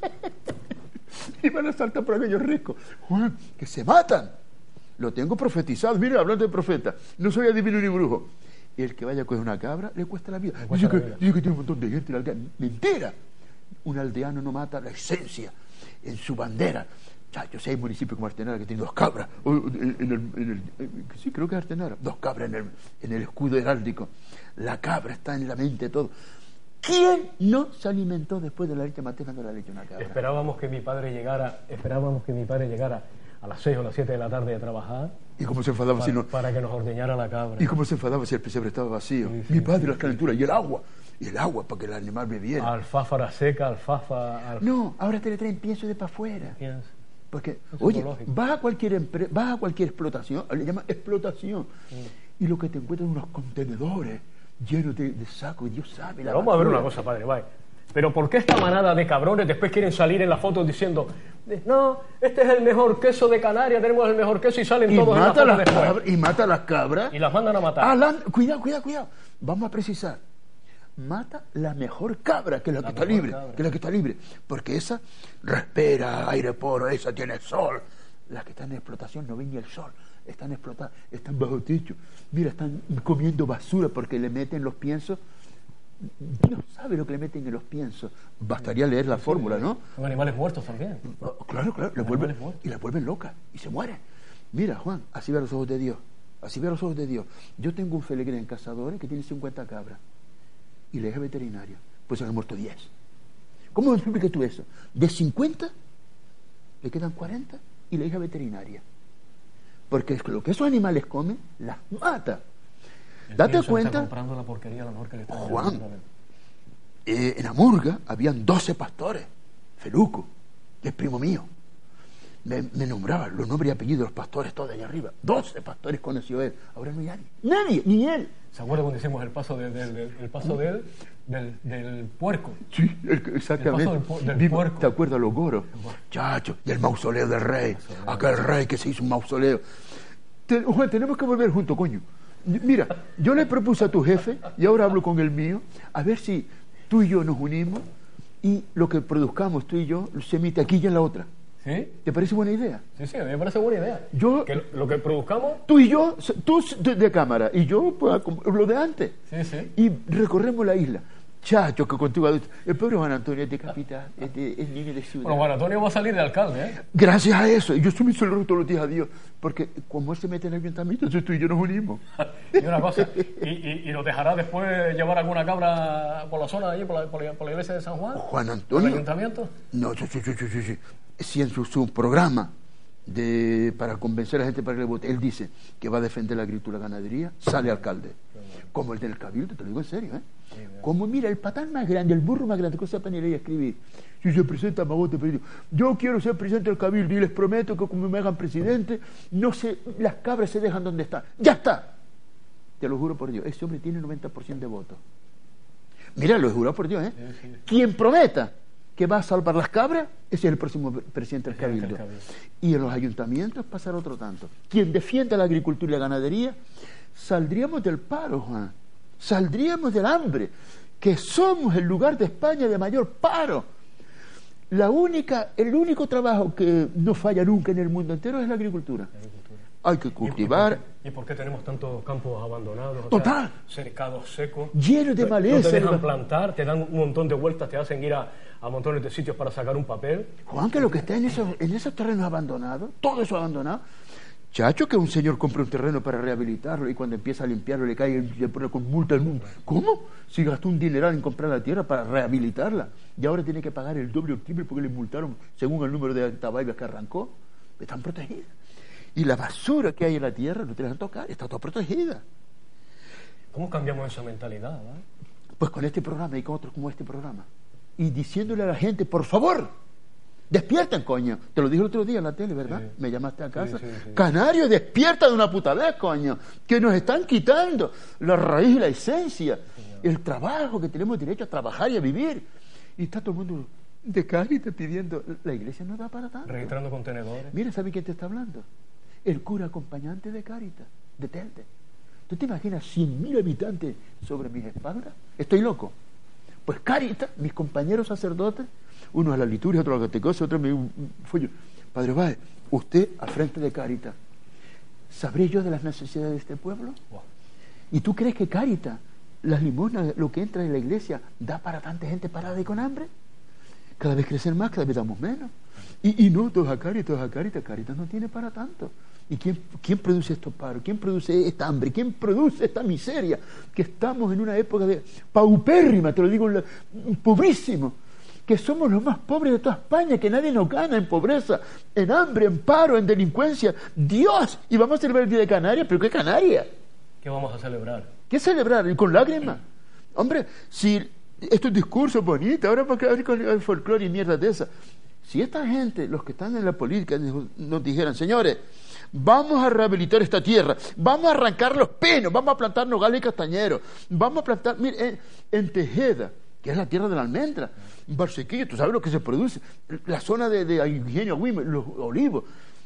Y van a saltar por aquellos riscos. Juan, que se matan. Lo tengo profetizado. Mira, hablando de profeta, no soy adivino ni brujo. El que vaya a coger una cabra le cuesta la vida. cuesta Dice, la que, vida. dice que tiene un montón de gente en la aldea. Mentira. Un aldeano no mata la esencia en su bandera. Chacho, si hay municipios como Artenara que tiene dos cabras. O, en, en el, en el- eh, sí, creo que es Artenara. Dos cabras en el, en el escudo heráldico. La cabra está en la mente de todo. ¿Quién no se alimentó después de la leche materna de la leche una cabra? Esperábamos que mi padre llegara, esperábamos que mi padre llegara a las seis o las siete de la tarde de trabajar. ¿Y cómo se enfadaba para, si no? Para que nos ordeñara la cabra. ¿Y cómo se enfadaba si el pesebre estaba vacío? Sí, sí, Mi padre, sí, las calenturas y el agua. Y el agua para que el animal bebiera. Alfáfara seca, alfafa... Alf... No, ahora te le traen pienso de para afuera. Pienso. Porque, oye, vas a cualquier empre vas a cualquier explotación, le llaman explotación, mm. y lo que te encuentran son unos contenedores llenos de, de sacos, Dios sabe. La Vamos basura. A ver una cosa, padre, vaya. Pero ¿por qué esta manada de cabrones después quieren salir en las fotos diciendo, no, este es el mejor queso de Canarias, tenemos el mejor queso, y salen y todos en la foto después? Cabra, y mata a las cabras. Y las mandan a matar. Ah, la, cuidado, cuidado, cuidado. Vamos a precisar. Mata la mejor cabra, que es la, la que está libre, cabra. que es la que está libre, porque esa respira aire puro, esa tiene sol. Las que están en explotación no ven ni el sol, están explotadas, están bajo techo. Mira, están comiendo basura porque le meten los piensos. Dios sabe lo que le meten en los piensos. Bastaría leer la sí, fórmula, ¿no? Son animales muertos también. Claro, claro, las vuelven, y las vuelven locas y se mueren. Mira, Juan, así ve los ojos de Dios, así ve los ojos de Dios. Yo tengo un feligrés en Cazadores que tiene cincuenta cabras. Y la hija veterinaria, pues se han muerto diez. ¿Cómo me explicas tú eso? De cincuenta le quedan cuarenta y la hija veterinaria. Porque es que lo que esos animales comen las mata. El Date cuenta. Está comprando la porquería, la mejor que le está Juan, eh, en Amurga habían doce pastores. Feluco, que es primo mío, me, me nombraba los nombres y apellidos de los pastores todos de allá arriba. doce pastores conoció él. Ahora no hay nadie. Nadie, ni él. ¿Se acuerda cuando hicimos el paso, de, de, de, el paso del, del, del puerco? Sí, el, exactamente. El paso del, del Viva, puerco. ¿Te acuerdas los goros? Chacho, y el mausoleo del rey. Mausoleo. Aquel rey que se hizo un mausoleo. Te, Juan, tenemos que volver juntos, coño. Mira, yo le propuse a tu jefe, y ahora hablo con el mío, a ver si tú y yo nos unimos y lo que produzcamos tú y yo se emite aquí y en la otra. ¿Sí? ¿Te parece buena idea? Sí, sí, a mí me parece buena idea. Yo, que lo que produzcamos... Tú y yo, tú de cámara, y yo pues, lo de antes. Sí, sí. Y recorremos la isla. Chacho, que contigo... El pobre Juan Antonio es de capital, es, de, es niño de ciudad. Bueno, Juan Antonio va a salir de alcalde, ¿eh? Gracias a eso. Yo estoy solo todos los días a Dios. Porque como él se mete en el ayuntamiento, entonces tú y yo nos unimos. Y una cosa, ¿y, y, y nos dejará después llevar alguna cabra por la zona allí, por la, por la, por la iglesia de San Juan? Juan Antonio... ¿El ayuntamiento? No, sí, sí, sí, sí, sí. Si en su, su programa de, para convencer a la gente para que le vote, él dice que va a defender la agricultura y la ganadería, sale alcalde. Como el del Cabildo, te lo digo en serio, ¿eh? Sí, como mira, el patán más grande, el burro más grande, que sepa ni leer y escribir. Si se presenta Magote, yo quiero ser presidente del Cabildo y les prometo que como me hagan presidente, no se, las cabras se dejan donde están. ¡Ya está! Te lo juro por Dios, ese hombre tiene noventa por ciento de votos. Mira, lo he jurado por Dios, ¿eh? Sí, sí. Quien prometa que va a salvar las cabras, ese es el próximo presidente del Cabildo. Y en los ayuntamientos pasará otro tanto. Quien defienda la agricultura y la ganadería, saldríamos del paro, Juan. Saldríamos del hambre, que somos el lugar de España de mayor paro. La única, el único trabajo que no falla nunca en el mundo entero es la agricultura. La agricultura. Hay que cultivar. ¿Y por qué, ¿Y por qué tenemos tantos campos abandonados? Total. O sea, cercados, secos. Llenos de maleza. No te dejan plantar, te dan un montón de vueltas, te hacen ir a, a montones de sitios para sacar un papel. Juan, que lo que está en esos, en esos terrenos abandonados, todo eso abandonado. Chacho, que un señor compra un terreno para rehabilitarlo y cuando empieza a limpiarlo le cae y le pone con multa al mundo. ¿Cómo? Si gastó un dineral en comprar la tierra para rehabilitarla y ahora tiene que pagar el doble o triple porque le multaron según el número de tabaibas que arrancó. Están protegidas. Y la basura que hay en la tierra no te la van a tocar, está toda protegida. ¿Cómo cambiamos esa mentalidad? ¿eh? Pues con este programa y con otros como este programa. Y diciéndole a la gente, por favor, despierten, coño. Te lo dije el otro día en la tele, ¿verdad? Sí. Me llamaste a casa. Sí, sí, sí. Canario, despierta de una puta vez, coño. Que nos están quitando la raíz y la esencia. Sí, el trabajo, que tenemos derecho a trabajar y a vivir. Y está todo el mundo de Cáritas pidiendo. La iglesia no da para tanto. Registrando contenedores. Mira, ¿sabe quién te está hablando? El cura acompañante de Cáritas, de Telde. ¿Tú te imaginas cien mil habitantes sobre mis espaldas? Estoy loco. Pues Cáritas, mis compañeros sacerdotes, uno a la liturgia, otro a la catequesis, otro me fue yo. Padre Báez, usted al frente de Cáritas, ¿sabré yo de las necesidades de este pueblo? Wow. ¿Y tú crees que Cáritas, las limosnas, lo que entra en la iglesia, da para tanta gente parada y con hambre? Cada vez crecen más, cada vez damos menos. Y, y no, todos a Cáritas, todos a Cáritas, Cáritas no tiene para tanto. ¿Y quién, quién produce estos paros? ¿Quién produce esta hambre? ¿Quién produce esta miseria? Que estamos en una época de paupérrima, te lo digo, pobrísimo. que somos los más pobres de toda España, que nadie nos gana en pobreza, en hambre, en paro, en delincuencia. ¡Dios! Y vamos a celebrar el Día de Canarias, ¿pero qué Canarias? ¿Qué vamos a celebrar? ¿Qué celebrar? ¿Y con lágrimas? Hombre, si estos discursos bonitos, ahora para quedar con el folclore y mierda de esa. Si esta gente, los que están en la política, nos dijeran, señores, vamos a rehabilitar esta tierra, vamos a arrancar los pinos, vamos a plantar nogales y castañeros, vamos a plantar, mire, en, en Tejeda, que es la tierra de la almendra, en Barsequillo, tú sabes lo que se produce, la zona de, de Ingenio Agüime, los olivos,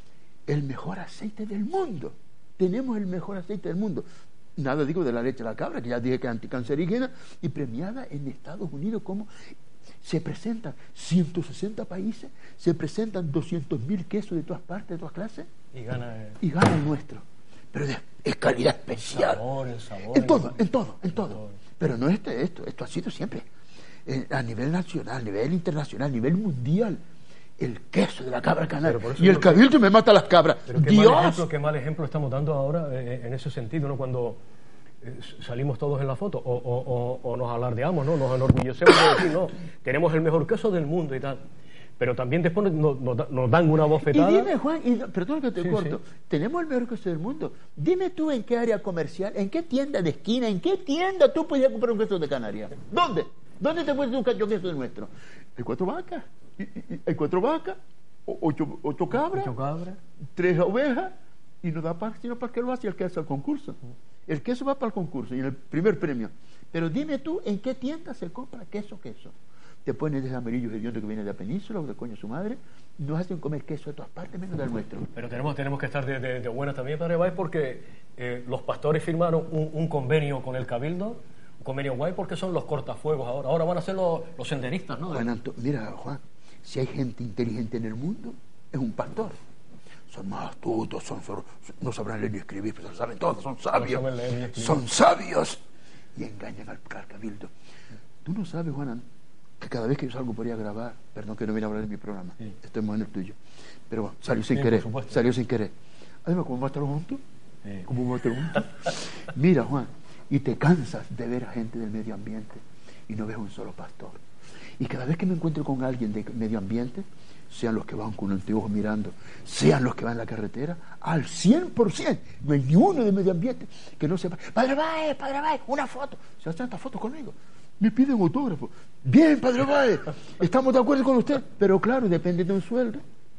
el mejor aceite del mundo, tenemos el mejor aceite del mundo. Nada digo de la leche de la cabra, que ya dije que es anticancerígena y premiada en Estados Unidos como se presentan ciento sesenta países, se presentan doscientos mil quesos de todas partes, de todas clases, y gana, eh, y gana el nuestro. Pero de, es calidad especial. Sabor, el sabor, en todo, en todo, en todo. sabor. Pero no este, esto, esto ha sido siempre eh, a nivel nacional, a nivel internacional, a nivel mundial. El queso de la cabra canaria. Y el cabildo me mata las cabras. Pero qué ¡Dios! mal ejemplo, qué mal ejemplo estamos dando ahora eh, en ese sentido, ¿no? Cuando eh, salimos todos en la foto o, o, o, o nos alardeamos, ¿no? Nos enorgullecemos de decir, no, tenemos el mejor queso del mundo y tal. Pero también después nos, nos, nos dan una bofetada. Y dime, Juan, y, perdón que te sí, corto, sí. tenemos el mejor queso del mundo. Dime tú en qué área comercial, en qué tienda de esquina, en qué tienda tú podías comprar un queso de Canarias. ¿Dónde? ¿Dónde te encuentras un cacho queso nuestro? Hay cuatro vacas. Y, y, hay cuatro vacas. Ocho, ocho cabras, ocho cabras, tres ovejas, y no da para, sino para que lo hace el queso al concurso. El queso va para el concurso y en el primer premio. Pero dime tú, ¿en qué tienda se compra queso, queso? Te pones de amarillos hediondos que viene de la península o de coño su madre, nos hacen comer queso de todas partes menos del nuestro. Pero tenemos, tenemos que estar de, de, de buena también, Padre Báez, porque eh, los pastores firmaron un, un convenio con el Cabildo, un convenio guay, porque son los cortafuegos ahora. Ahora van a ser los, los senderistas, ¿no? Juan Anto, mira, Juan, si hay gente inteligente en el mundo, es un pastor. Son más astutos, son, son, no sabrán leer ni escribir, pero lo saben todo, son sabios. No saben son sabios. Y engañan al, al cabildo. Tú no sabes, Juan, que cada vez que yo salgo por ahí a grabar, perdón que no vine a hablar de mi programa, sí. Estoy más en el tuyo, pero bueno, salió sin sí, querer, salió sin querer. Además, ¿cómo vamos a estar juntos? Sí. ¿Cómo vamos a estar juntos? Mira, Juan, y te cansas de ver a gente del medio ambiente y no ves un solo pastor. Y cada vez que me encuentro con alguien de medio ambiente, sean los que van con anteojos mirando, sean los que van en la carretera, al cien por ciento, no hay ni uno de medio ambiente que no sepa, Padre Báez, Padre Báez, una foto, se hacen esta foto conmigo, me piden autógrafo, bien, Padre Báez, estamos de acuerdo con usted, pero claro, depende de un sueldo,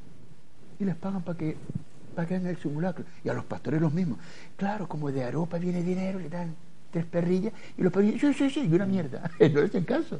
y les pagan para que, para que hagan el simulacro, y a los pastores los mismos, claro, como de Aropa viene dinero, le dan tres perrillas, y los perrillas, sí, sí, sí, y una mierda, no les hacen caso.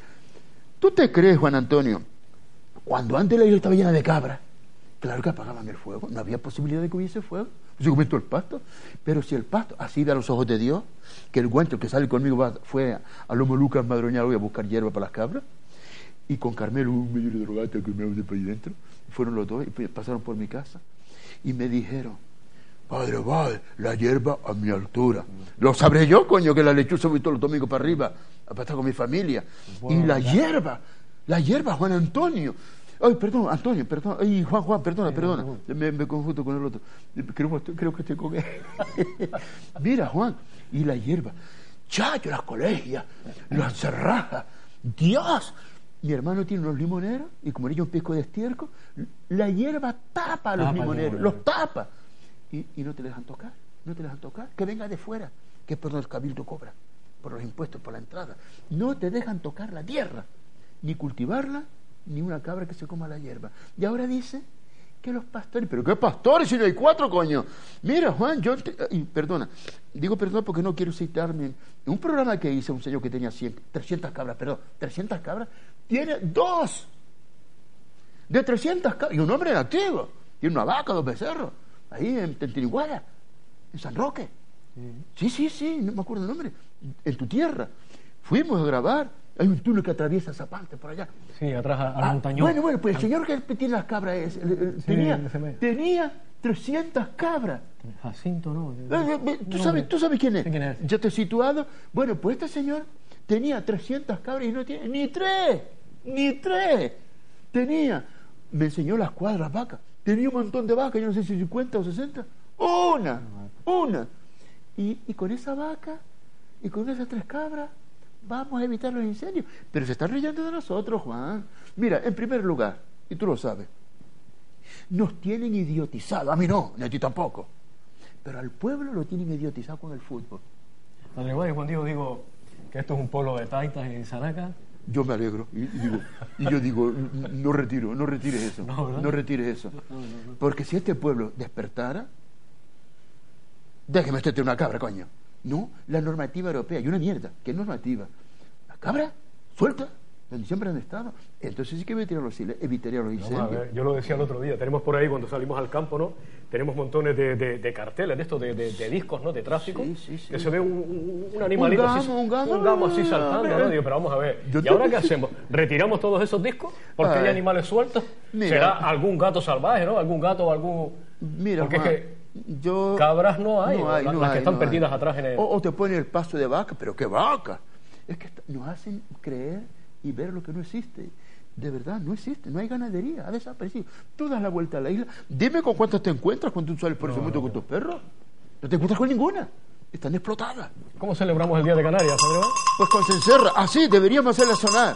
¿Tú te crees, Juan Antonio, cuando antes la isla estaba llena de cabras, claro que apagaban el fuego, no había posibilidad de que hubiese fuego, se comió el pasto, pero si el pasto, así da los ojos de Dios, que el guancho que sale conmigo va, fue a, a Lomo Lucas Madroñal voy a buscar hierba para las cabras, y con Carmelo, un medio de drogata que me hace por ahí dentro, fueron los dos y pasaron por mi casa, y me dijeron, Padre Báez, la hierba a mi altura. Lo sabré yo, coño, que la lechuza voy todos los domingos para arriba a estar con mi familia. Bueno, y la ¿verdad? hierba, la hierba, Juan Antonio. Ay, perdón, Antonio, perdón. Ay, Juan, Juan, perdona, sí, perdona. No, no. Me, me confundo con el otro. Creo, creo que estoy con él. Mira, Juan, y la hierba. Chacho, las colegias, las cerrajas. Dios. Mi hermano tiene unos limoneros y como ellos un pisco de estiércol, la hierba tapa a los tapa limoneros, los tapa. Y, y no te dejan tocar, no te dejan tocar, que venga de fuera, que es por donde el cabildo cobra, por los impuestos, por la entrada. No te dejan tocar la tierra, ni cultivarla, ni una cabra que se coma la hierba. Y ahora dice que los pastores, pero ¿qué pastores si no hay cuatro, coño? Mira, Juan, yo, te, y perdona, digo perdón porque no quiero citarme. En un programa que hice, un señor que tenía cien, trescientas cabras, perdón, trescientas cabras, tiene dos de trescientas cabras, y un hombre activo, tiene una vaca, dos becerros. Ahí en Tentiniguada, en San Roque. Sí, sí, sí, no me acuerdo el nombre. En tu tierra. Fuimos a grabar. Hay un túnel que atraviesa esa parte por allá. Sí, atrás al ah, montañón. Bueno, bueno, pues el señor que tiene las cabras es, el, el, sí, tenía, tenía trescientas cabras. Jacinto, ¿no? Eh, eh, ¿tú, no sabes, ¿Tú sabes quién es? ¿Quién es? Ya te he situado. Bueno, pues este señor tenía trescientas cabras y no tiene ni tres. Ni tres. Tenía. Me enseñó las cuadras vacas. Tenía un montón de vacas, yo no sé si cincuenta o sesenta. Una, una. Y, y con esa vaca, y con esas tres cabras, vamos a evitar los incendios. Pero se están riendo de nosotros, Juan. Mira, en primer lugar, y tú lo sabes, nos tienen idiotizado. A mí no, ni a ti tampoco. Pero al pueblo lo tienen idiotizado con el fútbol. Padre Juan, y cuando yo digo que esto es un pueblo de taitas y zaracas, yo me alegro y, y, digo, y yo digo, no retiro, no retires eso, no, no retires eso. No, no, no. Porque si este pueblo despertara, déjeme usted una cabra, coño. No, la normativa europea, y una mierda, ¿qué normativa? La cabra, suelta, donde siempre han estado. Entonces sí que evitaría los, evitaría los incendios. Vamos a ver, yo lo decía el otro día, tenemos por ahí cuando salimos al campo, ¿no? Tenemos montones de, de, de carteles, de estos, de, de, de discos, ¿no? De tráfico, sí, sí, sí. que se ve un, un, un animalito un gamo, así, un gamo, un gamo así saltando, ¿no? Digo, pero vamos a ver, Yo ¿y te... ahora qué hacemos? ¿Retiramos todos esos discos? Porque Ay. hay animales sueltos. Mira. ¿Será algún gato salvaje, ¿no? Algún gato o algún... Mira, Porque Juan, es que yo... cabras no hay, no hay las, no las que hay, están no perdidas hay. atrás en el... O, o te ponen el pasto de vaca, pero ¿qué vaca? Es que nos hacen creer y ver lo que no existe. De verdad, no existe, no hay ganadería, ha desaparecido. Tú das la vuelta a la isla, dime con cuántas te encuentras cuando tú sales por No, ese momento no, con no. tus perros. No te encuentras con ninguna, están explotadas. ¿Cómo celebramos el Día de Canarias, Padre Juan? Pues con cencerra, así deberíamos hacerla sonar.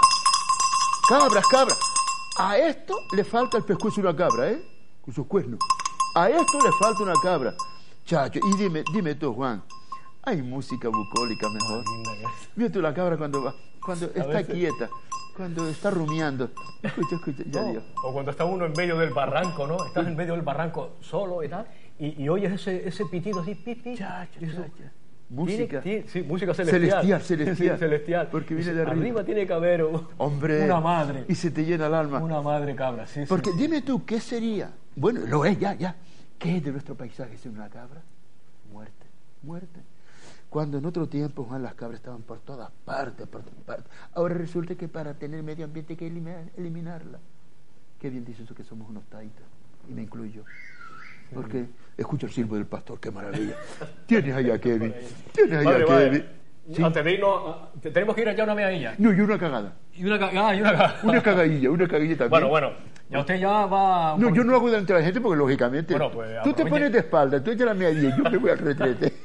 Cabras, cabras. A esto le falta el pescuezo de una cabra, ¿eh? Con sus cuernos. A esto le falta una cabra. Chacho, y dime, dime tú, Juan, hay música bucólica mejor. Linda que es. Mira tú la cabra cuando va, cuando está veces- quieta, cuando está rumiando. Escucha, escucha, ya No, Dios. o cuando está uno en medio del barranco, ¿no? Estás en medio del barranco solo y tal, y, y oyes ese, ese pitido así, pi, pi. Chacho, y eso- chacho. Tiene- Música. tiene- sí, música celestial. Celestial, celestial. Sí, celestial. Porque viene Y de arriba. Arriba tiene que haber un- Hombre. una madre. Y se te llena el alma. Una madre cabra, sí, sí. Porque dime tú, ¿qué sería? Bueno, lo es, ya, ya. ¿Qué es de nuestro paisaje ser una cabra? Muerte, muerte. Cuando en otro tiempo, Juan, las cabras estaban por todas partes, por todas partes. Ahora resulta que para tener medio ambiente hay que eliminar- eliminarla. Qué bien dice eso que somos unos taitas, y me incluyo. Porque escucha el silbo del pastor, qué maravilla. Tienes allá a Kevin, tienes allá Vale, a vale. Kevin. Sí. Antes de irnos, ah, te- tenemos que ir allá a una meadilla. No, y una cagada. Y una, ca- ah, y una ca- Una cagadilla, una cagadilla también. Bueno, bueno, ya usted ya va... No, yo no lo hago delante de la gente porque lógicamente Bueno, pues, tú te aproveche. pones de espalda, tú echas la meadilla y yo me voy al retrete.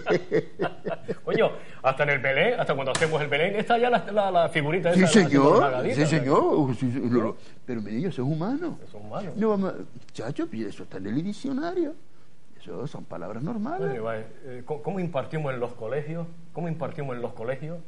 Coño, hasta en el Belén, hasta cuando hacemos el Belén, está ya la, la, la figurita Sí, esa. haciendo señor, las gaditas, sí, ¿verdad? señor. Uh, sí, sí, lo- lo- Pero mi niño, eso es humano. Eso es humano. No vamos, a- chacho, y eso está en el diccionario. Eso son palabras normales. Madre, vale. Eh, ¿cómo, cómo impartimos en los colegios? ¿Cómo impartimos en los colegios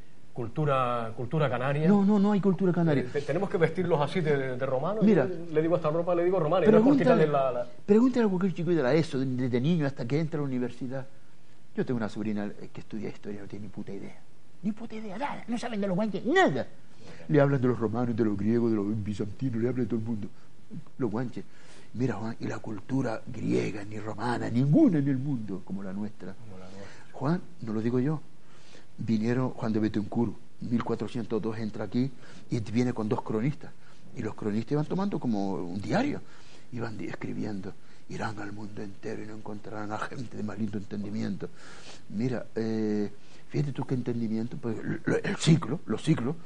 cultura, cultura canaria? No, no, no hay cultura canaria. Eh, te- tenemos que vestirlos así de, de romano. Mira. Yo le digo esta ropa, le digo romana, y no es por Pregúntale, quitarle la, la... pregúntale a cualquier chico de la ESO, desde niño hasta que entra a la universidad. Yo tengo una sobrina que estudia historia, no tiene ni puta idea. Ni puta idea, nada. No saben de los guanches, nada. Le hablan de los romanos, de los griegos, de los bizantinos, le hablan de todo el mundo. Los guanches. Mira, Juan, y la cultura griega, ni romana, ninguna en el mundo como la nuestra. Como la nuestra. Juan, no lo digo yo. Vinieron Juan de Betancur, mil cuatrocientos dos entra aquí y viene con dos cronistas. Y los cronistas iban tomando como un diario. Iban di- escribiendo. Irán al mundo entero y no encontrarán a gente de más lindo entendimiento. Mira, eh, fíjate tú qué entendimiento, pues, lo- el ciclo, los ciclos,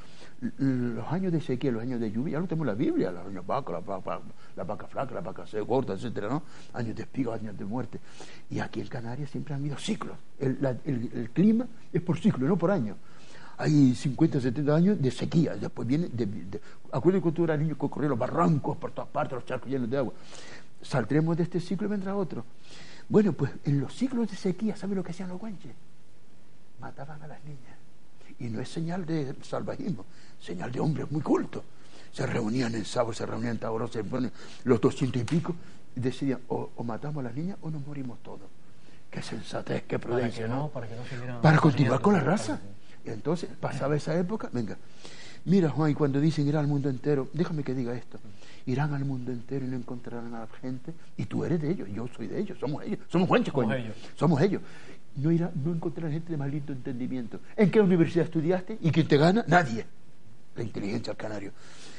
l- los años de sequía, los años de lluvia, ya lo tenemos en la Biblia, los años vacas, la vaca, la vaca flaca, la vaca se- gorda, etcétera, ¿no? Años de espiga, años de muerte. Y aquí en Canarias siempre han habido ciclos. El, la- el- el clima es por ciclo, no por año. Hay cincuenta, setenta años de sequía, después viene de, de, acuérdate cuando tú eras niño que corrían los barrancos por todas partes, los charcos llenos de agua. Saldremos de este ciclo y vendrá otro. Bueno, pues en los ciclos de sequía, ¿sabes lo que hacían los guanches? Mataban a las niñas. Y no es señal de salvajismo, señal de hombres muy cultos. Se reunían en sábado, se reunían en Tauro, se ponen los doscientos y pico, y decidían, o, o matamos a las niñas o nos morimos todos. Qué sensatez, qué Para prudencia, que ¿no? no, para que no se vieran- Para no se continuar vieran- con la raza. Y entonces, pasaba esa época, venga, mira, Juan, y cuando dicen ir al mundo entero, déjame que diga esto, irán al mundo entero y no encontrarán a la gente, y tú eres de ellos, yo soy de ellos, somos ellos, somos guanches, Somos coño, ellos. somos ellos. No, irá, no encontrarán gente de más lindo entendimiento. ¿En qué universidad estudiaste? ¿Y quién te gana? Nadie. La inteligencia al canario.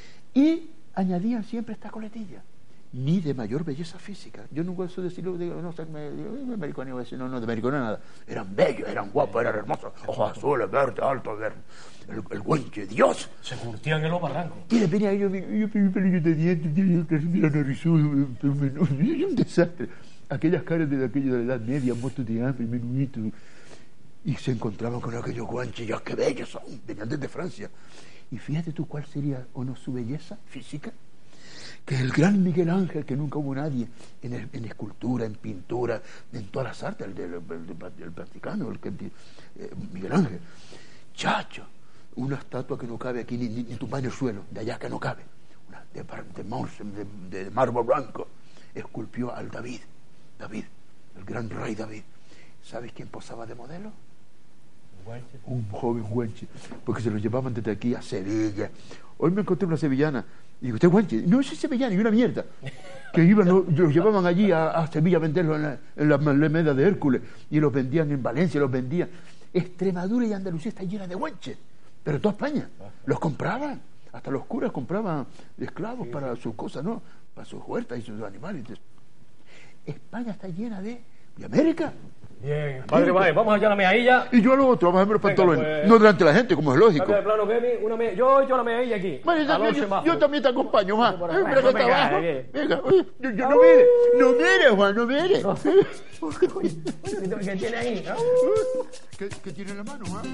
Y añadían siempre esta coletilla. Ni de mayor belleza física. Yo nunca eso decirlo, digo, no sé, me, digo, "Eh, americano iba a decir, no, no, de americano nada. Eran bellos, eran guapos, eran hermosos, ojos azules, verdes, altos, verdes. El, el guanche, Dios. Se curtían en los barrancos. Y le venía yo, yo pedí pelillos de dientes, mira narizudo, pero menudo, y un desastre. Aquellas caras de aquello de la Edad Media, muertos de hambre, menuditos. y se encontraban con aquellos guanches, ya qué bellos son, venían desde Francia. Y fíjate tú cuál sería o no su belleza física, que el gran Miguel Ángel, que nunca hubo nadie en, el, en escultura, en pintura, en todas las artes, el del, el del, del Vaticano, el que, eh, Miguel Ángel, chacho, una estatua que no cabe aquí, ni, ni, ni tumba en el suelo, de allá que no cabe, una, de, de, de, de mármol blanco, esculpió al David, David, el gran rey David. ¿Sabes quién posaba de modelo? Un joven guanche, porque se lo llevaban desde aquí a Sevilla. Hoy me encontré una sevillana y digo, ¿usted guanche? No, es sevillana y una mierda. Que iban, lo, los llevaban allí a, a Sevilla a venderlos en la, en la Alameda de Hércules y los vendían en Valencia, los vendían. Extremadura y Andalucía está llena de guanches, pero toda España los compraban. Hasta los curas compraban esclavos sí, para sí. sus cosas, ¿no? Para sus huertas y sus animales. España está llena de... ¿Y América? Bien, padre, vale, vamos allá a la meadilla. Y yo a lo otro, vamos a ver los pantalones. Pues, no delante de la gente, como es lógico. De plano, una me... Yo echo la meadilla aquí. Vale, yo, yo, yo también te acompaño, Juan. Eh, mira que está abajo. Venga, oye, yo, yo no mire, no mire, Juan, no mire. No. ¿Qué tiene ahí? ¿Qué, qué tiene en la mano, Juan?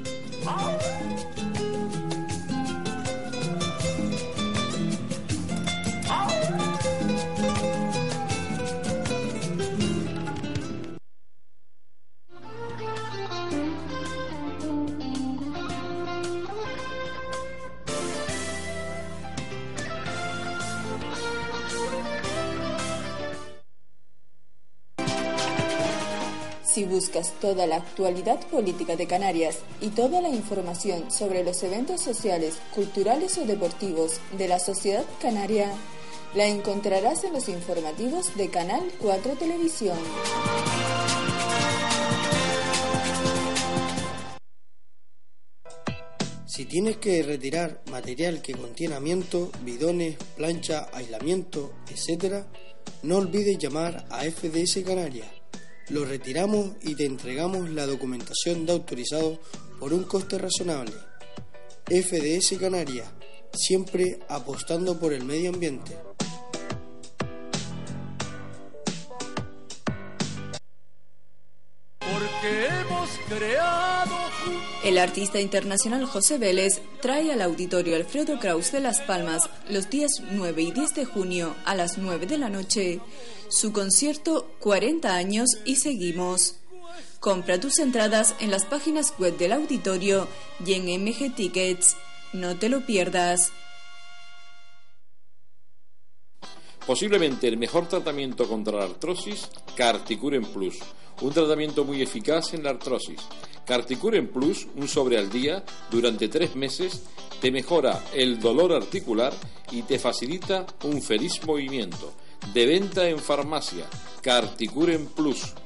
Si buscas toda la actualidad política de Canarias y toda la información sobre los eventos sociales, culturales o deportivos de la sociedad canaria, la encontrarás en los informativos de Canal cuatro Televisión. Si tienes que retirar material que contiene amianto, bidones, plancha, aislamiento, etcétera, no olvides llamar a F D S Canarias. Lo retiramos y te entregamos la documentación de autorizado por un coste razonable. F D S Canarias, siempre apostando por el medio ambiente. Porque hemos creado... El artista internacional José Vélez trae al Auditorio Alfredo Kraus de Las Palmas los días nueve y diez de junio a las nueve de la noche su concierto cuarenta años y seguimos. Compra tus entradas en las páginas web del auditorio y en M G Tickets. No te lo pierdas. Posiblemente el mejor tratamiento contra la artrosis, Carticuren Plus, un tratamiento muy eficaz en la artrosis. Carticuren Plus, un sobre al día, durante tres meses, te mejora el dolor articular y te facilita un feliz movimiento. De venta en farmacia, Carticuren Plus.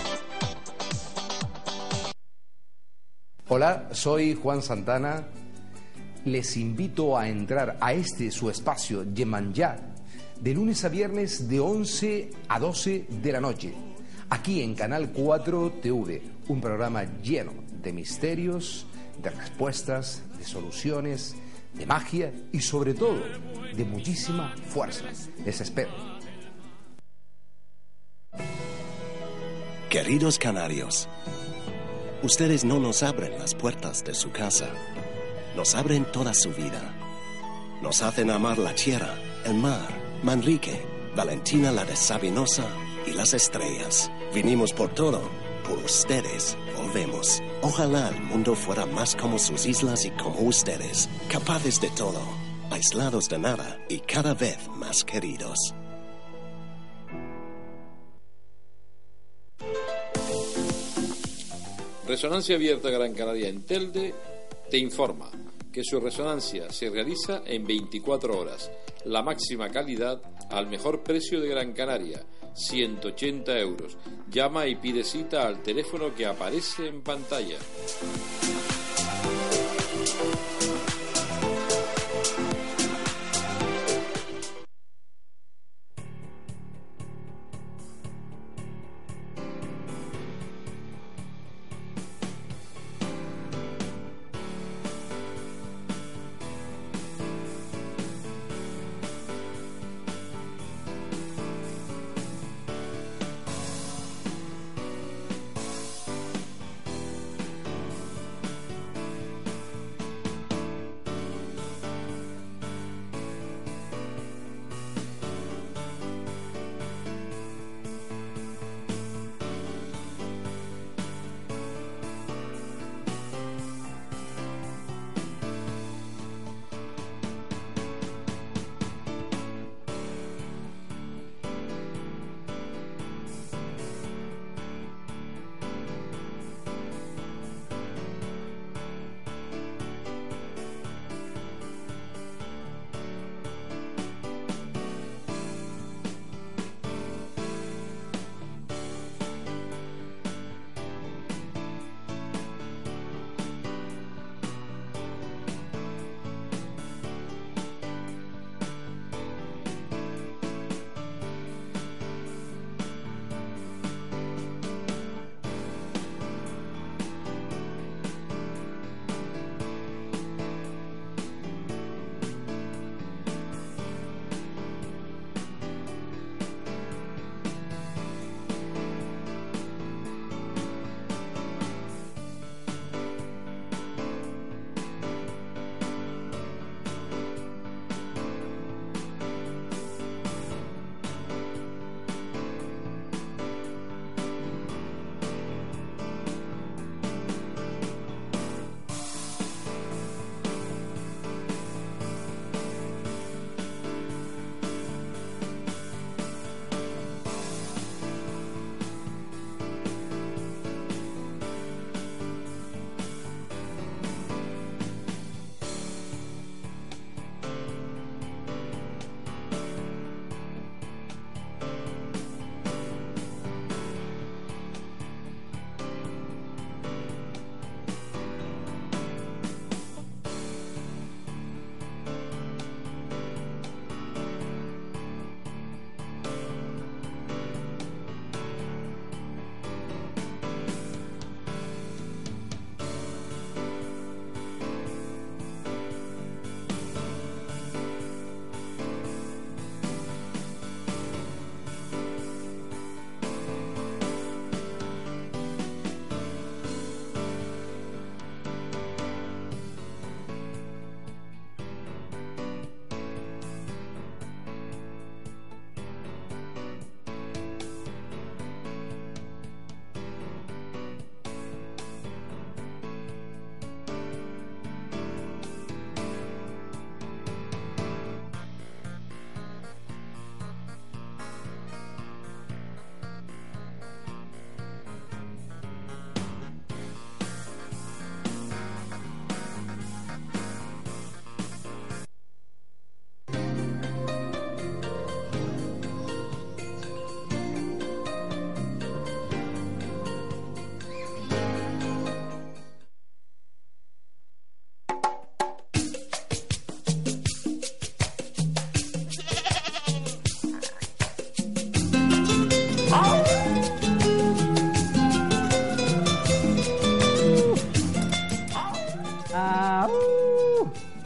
Hola, soy Juan Santana. Les invito a entrar a este su espacio Yemanjá, de lunes a viernes de once a doce de la noche, aquí en Canal cuatro T V, un programa lleno de misterios, de respuestas, de soluciones, de magia y sobre todo de muchísima fuerza. Les espero. Queridos canarios, ustedes no nos abren las puertas de su casa, nos abren toda su vida. Nos hacen amar la tierra, el mar, Manrique, Valentina la de Sabinosa y las estrellas. Vinimos por todo, por ustedes volvemos. Ojalá el mundo fuera más como sus islas y como ustedes, capaces de todo, aislados de nada y cada vez más queridos. Resonancia Abierta Gran Canaria en Telde te informa que su resonancia se realiza en veinticuatro horas, la máxima calidad al mejor precio de Gran Canaria, ciento ochenta euros. Llama y pide cita al teléfono que aparece en pantalla.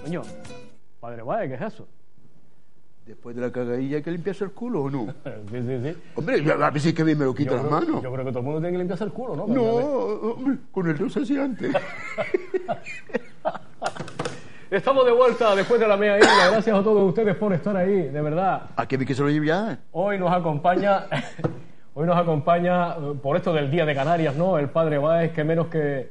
Coño, padre Báez, ¿qué es eso? Después de la cagadilla hay que limpiarse el culo, ¿o no? Sí, sí, sí. Hombre, a ver si es que a mí me lo quita Yo las creo- manos. Yo creo que todo el mundo tiene que limpiarse el culo, ¿no? No, hombre, con el dedo se hacía antes. Estamos de vuelta después de la media isla. Gracias a todos ustedes por estar ahí, de verdad. ¿A qué vi que se lo lleve ya? Hoy nos acompaña, hoy nos acompaña, eh, por esto del Día de Canarias, ¿no? El padre Báez, que menos que,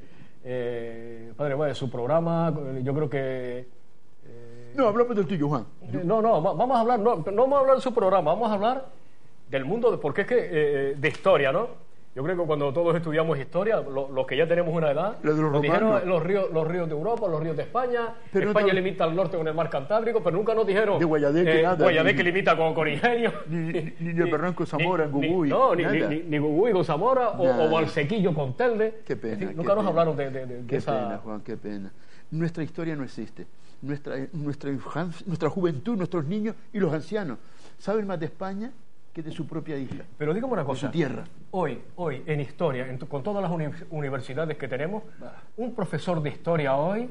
eh, padre Báez, su programa, eh, yo creo que... eh, No, hablamos del tuyo, Juan. eh, no, no, va- vamos a hablar, no, no vamos a hablar de su programa, vamos a hablar del mundo, de, porque es que, eh, de historia, ¿no? Yo creo que cuando todos estudiamos historia, lo- los que ya tenemos una edad, Lo de los nos dijeron romanos. los ríos, los ríos de Europa, los ríos de España, Pero no España te- limita al norte con el mar Cantábrico, pero nunca nos dijeron De Guayadeque, eh, nada. Guayadeque Ni- limita con, con Ingenio. Ni, ni, ni de Barranco Zamora, en Ni- Guguy. No, ni, ni, nada. ni, ni Guguy con Zamora o, Nada. o Valsequillo con Telde. Qué pena. En fin, qué nunca nos pena. hablaron de, de, de- de Qué esa... pena, Juan, qué pena. Nuestra historia no existe. Nuestra, nuestra infancia, nuestra juventud, nuestros niños y los ancianos saben más de España que de su propia isla. Pero dígame una De cosa. su tierra. Hoy, hoy, en historia, en tu- con todas las uni- universidades que tenemos, un profesor de historia hoy...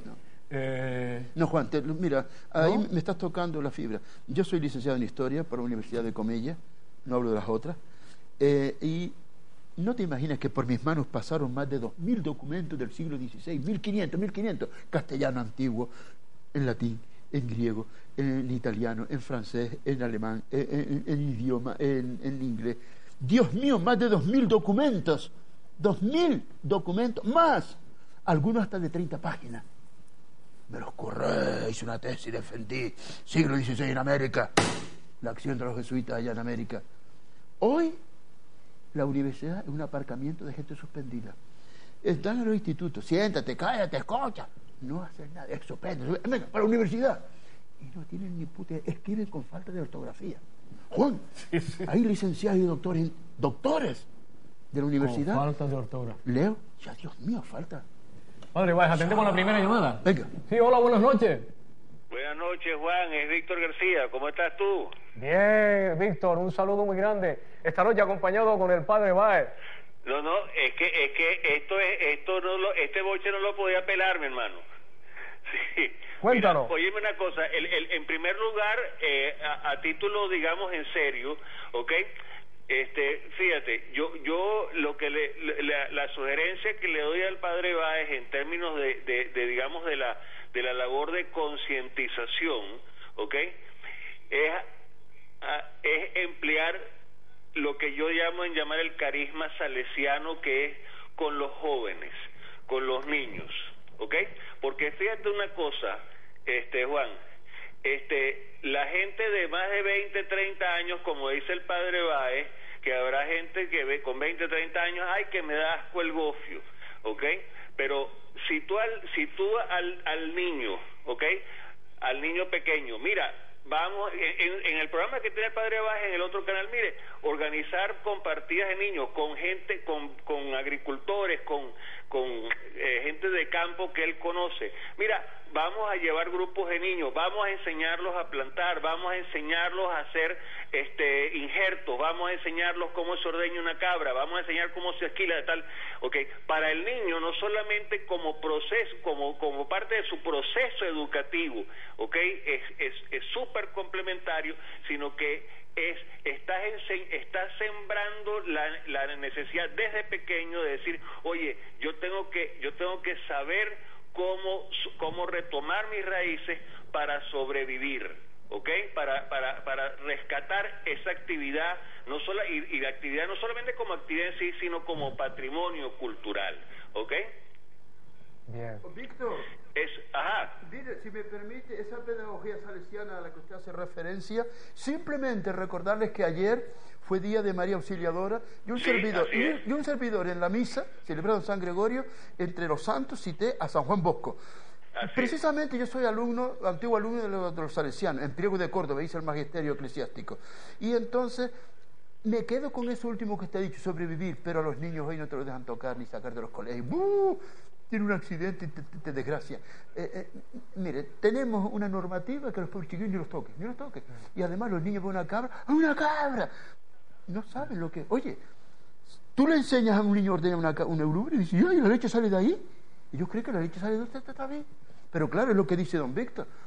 eh, No, Juan, te- mira, ahí ¿No? me estás tocando la fibra. Yo soy licenciado en Historia por la Universidad de Comella, no hablo de las otras, eh, y no te imaginas que por mis manos pasaron más de dos mil documentos del siglo dieciséis, mil quinientos, mil quinientos, castellano antiguo, en latín, en griego, en italiano, en francés, en alemán, en, en- en idioma, en, en inglés. Dios mío, más de dos mil documentos, dos mil documentos, más, algunos hasta de treinta páginas. Me los corré, hice una tesis, defendí, siglo dieciséis en América, la acción de los jesuitas allá en América. Hoy, la universidad es un aparcamiento de gente suspendida. Están en los institutos, siéntate, cállate, escucha. No hacen nada, exopenden, venga, para la universidad. Y no tienen ni puta, escriben con falta de ortografía. Juan, hay licenciados y doctores, doctores de la con universidad. falta de ortografía. Leo, ya Dios mío, falta. Padre Báez, atendemos la primera llamada. Venga. Sí, hola, buenas noches. Buenas noches, Juan. Es Víctor García. ¿Cómo estás tú? Bien, Víctor, un saludo muy grande. Esta noche acompañado con el padre Báez. No, no, es que es que esto es esto no lo, este boche no lo podía pelar, mi hermano. Sí. Cuéntanos. Mira, óyeme una cosa. El, el, en primer lugar, eh, a, a título, digamos, en serio, ¿ok? Este, fíjate, yo yo lo que le, le- la, la sugerencia que le doy al padre Báez en términos de, de, de digamos de la de la labor de concientización, ¿ok? Es a- es emplear lo que yo llamo en llamar el carisma salesiano, que es con los jóvenes, con los niños, ¿ok? Porque fíjate una cosa, este Juan, este la gente de más de veinte, treinta años, como dice el padre Báez, que habrá gente que ve con veinte, treinta años, ay, que me da asco el gofio, ¿ok? Pero si tú al, si tú al, al niño, ¿ok? Al niño pequeño, mira, vamos, en, en el programa que tiene el padre Báez en el otro canal, mire, organizar con partidas de niños, con gente, con, con agricultores, con, con eh, gente de campo que él conoce. Mira, vamos a llevar grupos de niños, vamos a enseñarlos a plantar, vamos a enseñarlos a hacer este injertos, vamos a enseñarlos cómo se ordeña una cabra, vamos a enseñar cómo se esquila de tal, okay, para el niño no solamente como proceso, como como parte de su proceso educativo, okay, es es es súper complementario, sino que es estás ense- estás sembrando la, la necesidad desde pequeño de decir, oye, yo tengo que yo tengo que saber cómo cómo retomar mis raíces para sobrevivir, ¿ok? Para para para rescatar esa actividad, no solo y, y la actividad no solamente como actividad en sí, sino como patrimonio cultural, ¿ok? Bien. Víctor, Es, ajá. mire, si me permite, esa pedagogía salesiana a la que usted hace referencia, simplemente recordarles que ayer fue día de María Auxiliadora y un Sí, servidor así y un, es. y un servidor en la misa celebrado en San Gregorio, entre los santos cité a San Juan Bosco. Así es. Precisamente yo soy alumno, antiguo alumno de los, de los salesianos, en Priego de Córdoba, hice el magisterio eclesiástico. Y entonces me quedo con eso último que usted ha dicho, sobrevivir, pero a los niños hoy no te lo dejan tocar ni sacar de los colegios. ¡Bú! Tiene un accidente y te, te- te desgracia. Eh, eh, mire, tenemos una normativa que los pobres chiquillos ni los toquen, ni los toquen. Y además los niños ven una cabra, ¡ah, una cabra! No saben lo que... Oye, tú le enseñas a un niño a ordenar una, ca- una urubre y dices, ¡ay, la leche sale de ahí! Y yo creo que la leche sale de usted, está bien. Pero claro, es lo que dice don Víctor.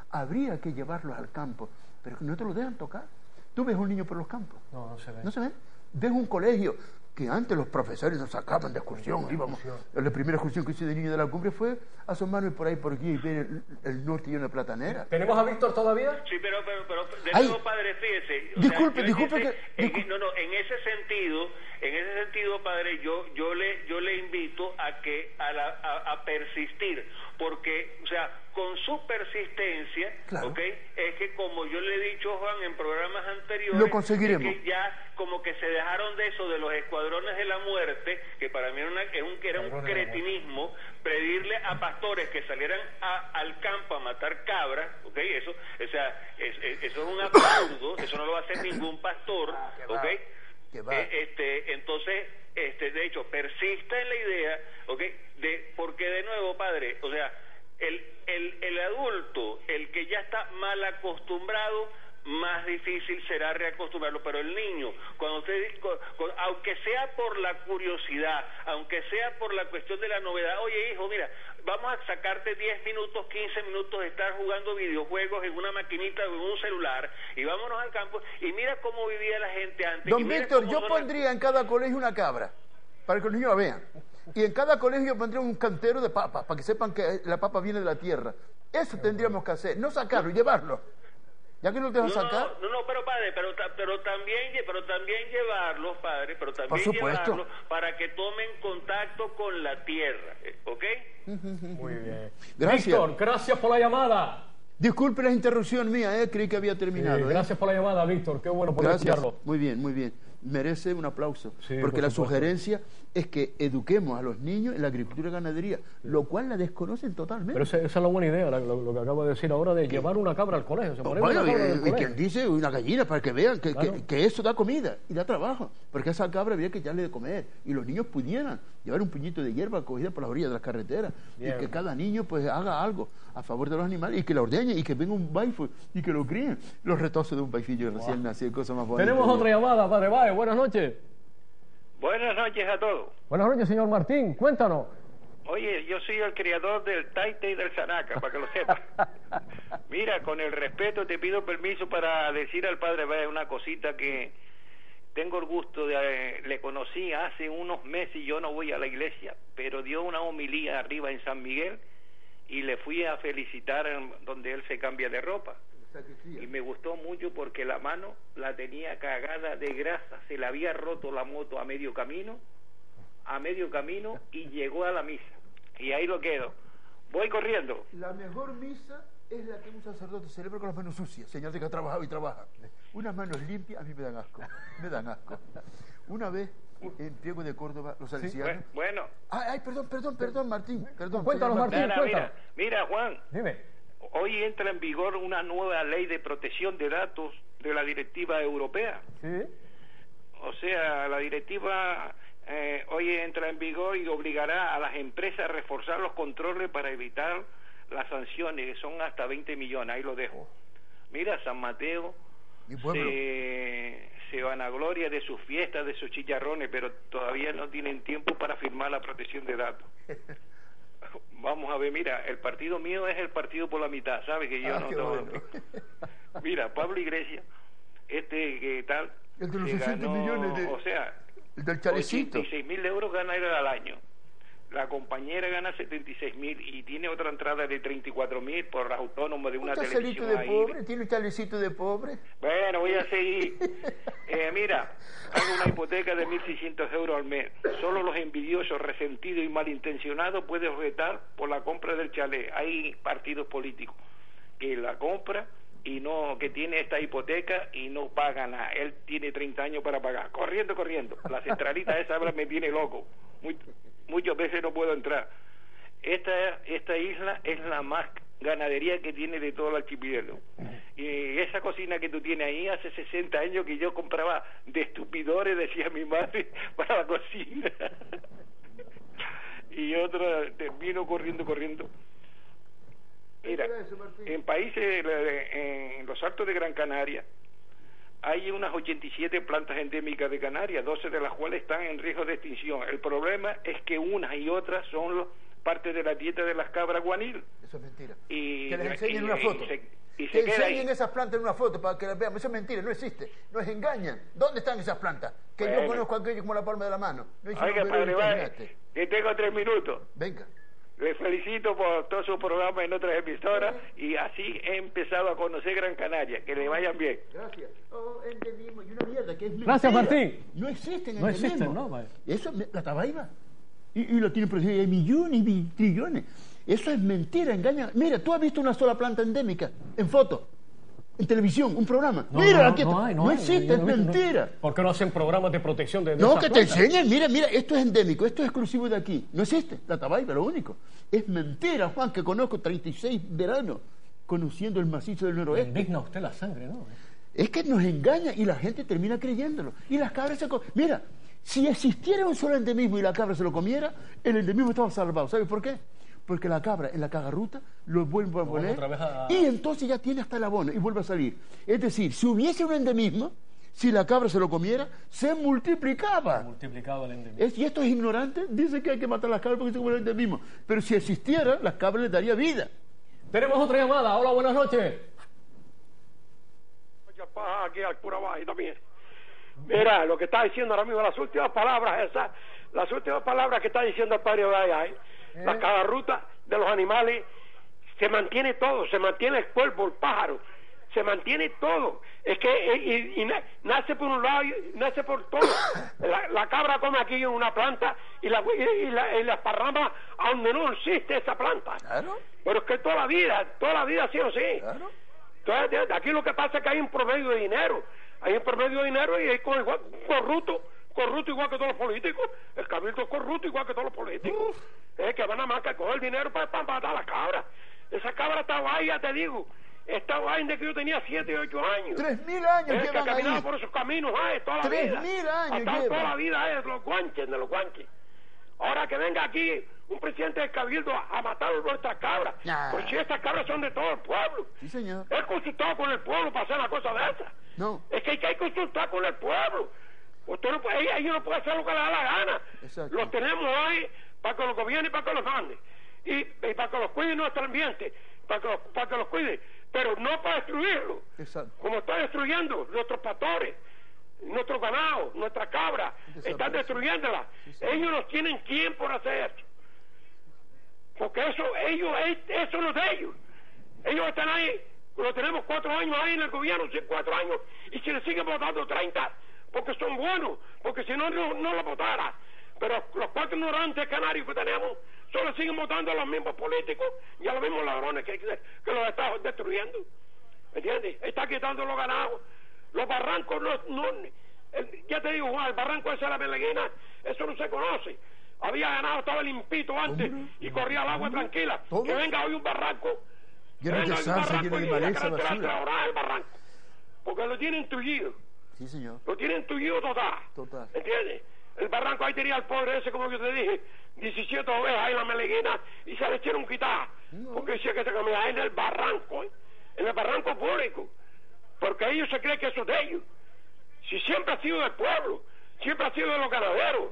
habría que llevarlos al campo, pero no te lo dejan tocar. Tú ves un niño por los campos. No, no se ve. No se ve. Ves un colegio que antes los profesores nos sacaban de excursión, íbamos. La primera excursión que hice de niño de la cumbre fue asomarme por ahí por aquí y ver el, el norte y una platanera. ¿Tenemos a Víctor todavía? Sí, pero, pero, pero de Ay, nuevo, padre, fíjese. o disculpe, sea, yo disculpe en ese- que- en- discul- no, no, en ese sentido, en ese sentido, padre, yo, yo le, yo le invito a que, a, la, a, a persistir, porque, o sea, con su persistencia, Claro. ¿ok? Es que como yo le he dicho, Juan, en programas anteriores, Lo conseguiremos. es que ya como que se dejaron de eso, de los escuadrones de la muerte, que para mí era, una, era un, era un Escuadrones de la muerte. cretinismo, pedirle a pastores que salieran a- al campo a matar cabras, ¿ok? Eso, o sea, es- es- eso es un absurdo, eso no lo va a hacer ningún pastor, ¿ok? Que va. Eh, este, entonces, este, de hecho, persista en la idea, ¿ok? De, porque de nuevo, padre, o sea, el, el, el adulto, el que ya está mal acostumbrado, más difícil será reacostumbrarlo, pero el niño, cuando usted, con- con- aunque sea por la curiosidad, aunque sea por la cuestión de la novedad, oye hijo, mira, vamos a sacarte diez minutos, quince minutos de estar jugando videojuegos en una maquinita o en un celular, y vámonos al campo, y mira cómo vivía la gente antes. y Don mira Víctor, cómo yo son las- pondría en cada colegio una cabra, para que los niños la vean. Y en cada colegio pondría un cantero de papas, para que sepan que la papa viene de la tierra. Eso tendríamos que hacer, no sacarlo, llevarlo. Ya que no te vas a No, sacar. no, no, pero padre, pero, ta- pero también, lle- pero también llevarlos, padre, pero también Por supuesto. llevarlos para que tomen contacto con la tierra, eh, ¿ok? Muy bien. Gracias. Víctor, gracias por la llamada. Disculpe la interrupción mía, eh, creí que había terminado. Sí, ¿eh? gracias por la llamada, Víctor. Qué bueno poder Gracias. escucharlo. Muy bien, muy bien. Merece un aplauso. Sí, porque por la supuesto. sugerencia es que eduquemos a los niños en la agricultura y ganadería, lo cual la desconocen totalmente. Pero esa, esa es la buena idea, la- lo, lo que acabo de decir ahora, de llevar una cabra al colegio. Se ponemos Bueno, una cabra en el y, y colegio. quien dice una gallina para que vean que, Claro. que, que eso da comida y da trabajo, porque a esa cabra había que darle de comer y los niños pudieran llevar un puñito de hierba cogida por las orillas de las carreteras Bien. y que cada niño pues haga algo a favor de los animales y que la ordeñe y que venga un baifo y que lo críen. Los retozos de un baifillo recién nacido, cosas más bonitas. Tenemos otra llamada, padre Baez. Buenas noches. Buenas noches a todos. Buenas noches, señor Martín. Cuéntanos. Oye, yo soy el creador del Taite y del Zanaca, para que lo sepas. Mira, con el respeto te pido permiso para decir al padre Baez una cosita que tengo el gusto de... eh, le conocí hace unos meses y yo no voy a la iglesia, pero dio una homilía arriba en San Miguel y le fui a felicitar en donde él se cambia de ropa. Y me gustó mucho porque la mano la tenía cagada de grasa, se le había roto la moto a medio camino, a medio camino y llegó a la misa. Y ahí lo quedo. Voy corriendo. La mejor misa es la que un sacerdote celebra con las manos sucias, señal de que ha trabajado y trabaja. Unas manos limpias a mí me dan asco, me dan asco. Una vez en Priego de Córdoba, los salesianos... Bueno. Ay, ay, perdón, perdón, perdón, Martín, perdón. Cuéntanos, señor Martín, Mira, cuéntanos. mira, mira, Juan. Dime. Hoy entra en vigor una nueva ley de protección de datos de la directiva europea. Sí. O sea, la directiva eh, hoy entra en vigor y obligará a las empresas a reforzar los controles para evitar las sanciones, que son hasta veinte millones. Ahí lo dejo. Mira, San Mateo Mi pueblo. se, se vanagloria de sus fiestas, de sus chicharrones, pero todavía no tienen tiempo para firmar la protección de datos. Vamos a ver, mira, el partido mío es el partido por la mitad, ¿sabes? Que yo Ah, no qué tengo- bueno. Mira, Pablo Iglesias, este que tal, El de los se sescientos ganó, millones de- o sea, El del chalecito. ochenta y seis mil euros gana él al año. La compañera gana setenta y seis mil y tiene otra entrada de treinta y cuatro mil por autónomo de una Un chalecito televisión de ahí. pobre, tiene un chalecito de pobre. Bueno, voy a seguir. Eh, mira, hago una hipoteca de mil seiscientos euros al mes. Solo los envidiosos, resentidos y malintencionados pueden objetar por la compra del chalet. Hay partidos políticos que la compra y no, que tiene esta hipoteca y no paga nada. Él tiene treinta años para pagar. Corriendo, corriendo. La centralita esa ahora me tiene loco. Muy, muchas veces no puedo entrar. Esta, esta isla es la más ganadería que tiene de todo el archipiélago. Y esa cocina que tú tienes ahí hace sesenta años que yo compraba de estupidores, decía mi madre, para la cocina. Y otra, termino corriendo, corriendo. Mira, en países, en los Altos de Gran Canaria, hay unas ochenta y siete plantas endémicas de Canarias, doce de las cuales están en riesgo de extinción. El problema es que unas y otras son los, parte de la dieta de las cabras guanil. Eso es mentira. Y, Que les enseñen y- una y foto. se, y se Que queda ahí. enseñen esas plantas en una foto para que las veamos. Eso es mentira, no existe. Nos engañan. ¿Dónde están esas plantas? Que Bueno. yo conozco aquello como la palma de la mano. No hicieron Oiga, ver padre, en vaya, internet. que tengo tres minutos. Venga. Les felicito por todo su programa en otras emisoras y así he empezado a conocer Gran Canaria. Que le vayan bien. Gracias. Oh, endemismo. Y una mierda que es mentira. Gracias, Martín. No existen No endemismos. existen, ¿no? Vale. Eso, me- la tabaiba. Y, y lo tienen producido. Hay millones y trillones. Eso es mentira, engaña. Mira, tú has visto una sola planta endémica en foto, en televisión, un programa. No, mira, no, aquí no está. hay, no No hay. existe, Yo es no he visto, mentira. no. ¿Por qué no hacen programas de protección de, de No, esas que te plantas? enseñen, mira, mira, esto es endémico, esto es exclusivo de aquí. No existe, la tabaiba, lo único. Es mentira, Juan, que conozco treinta y seis veranos conociendo el macizo del Me noroeste. indigna usted la sangre, ¿no? Es que nos engaña y la gente termina creyéndolo. Y las cabras se... co- Mira, si existiera un solo endemismo y la cabra se lo comiera, el endemismo estaba salvado. ¿Sabes por qué? Porque la cabra en la cagarruta lo vuelve a Lo poner otra vez a- y entonces ya tiene hasta el abono y vuelve a salir. Es decir, si hubiese un endemismo, si la cabra se lo comiera, se multiplicaba. Multiplicado el endemismo. Es- y esto es ignorante, dice que hay que matar las cabras porque se comen el endemismo. Pero si existiera, las cabras les daría vida. Tenemos otra llamada. Hola, buenas noches. Aquí al cura Baji también. Mira, lo que está diciendo ahora mismo, las últimas palabras esas, las últimas palabras que está diciendo el padre Baji, ¿eh? La cagarruta de los animales, se mantiene todo, se mantiene el cuerpo, el pájaro, se mantiene todo. Es que eh, y, y na- nace por un lado y nace por todo. La, la cabra come aquí en una planta y la, y, y la, y la esparrama a donde no existe esa planta. Claro. Pero es que toda la vida, toda la vida ha sido así. Claro. Entonces, aquí lo que pasa es que hay un promedio de dinero, hay un promedio de dinero y hay con igual, corrupto, corrupto igual que todos los políticos, el cabildo es corrupto igual que todos los políticos, es que van a más que coger el dinero para, para matar a la cabra. Esa cabra estaba ahí, ya te digo, estaba ahí desde que yo tenía siete y ocho años. Tres mil años Es que llevan caminaba ahí. por esos caminos, ay, toda la Tres vida. mil años Ha estado llevan. toda la vida, eh, de los guanches, de los guanches. Ahora que venga aquí un presidente del cabildo a, a matar a nuestras cabras, Nah. pues si estas cabras son de todo el pueblo. Sí, señor. He consultado con el pueblo para hacer una cosa de esa. No. Es que hay que consultar con el pueblo. Usted no puede, ellos no pueden hacer lo que le da la gana. Exacto. Los tenemos ahí para que los gobierne y para que los mande. Y, y para que los cuide nuestro ambiente, para que los, para que los cuide. Pero no para destruirlo. Exacto. Como está destruyendo nuestros pastores, nuestros ganados, nuestras cabras. Están destruyéndolas. Ellos no tienen quien por hacer eso. Porque eso, ellos, eso no es de ellos. Ellos están ahí, lo tenemos cuatro años ahí en el gobierno, sí, cuatro años, y si le siguen votando treinta, porque son buenos, porque si no, no, no lo votara. Pero los cuatro ignorantes canarios que tenemos, solo siguen votando a los mismos políticos y a los mismos ladrones que, que, que los están destruyendo. ¿Me entiendes? Está quitando los ganados. Los barrancos, no, no el, ya te digo, Juan, el barranco ese de la Meleguina, eso no se conoce. Había ganado, estaba limpito antes y corría el agua tranquila. ¿Todo? Que venga hoy un barranco. Lleno de venga hoy un salsa, barranco lleno de y la maleza, carretera basura. traorá el barranco. Porque lo tienen tullido. Sí, señor. Lo tienen tullido total. Total. ¿Entiendes? El barranco ahí tenía el pobre ese, como yo te dije, diecisiete ovejas ahí en la Meleguina y se le hicieron quitar. Porque decía que se comía en el barranco, ¿eh? En el barranco público. Porque ellos se creen que eso es de ellos. Si siempre ha sido del pueblo, siempre ha sido de los ganaderos.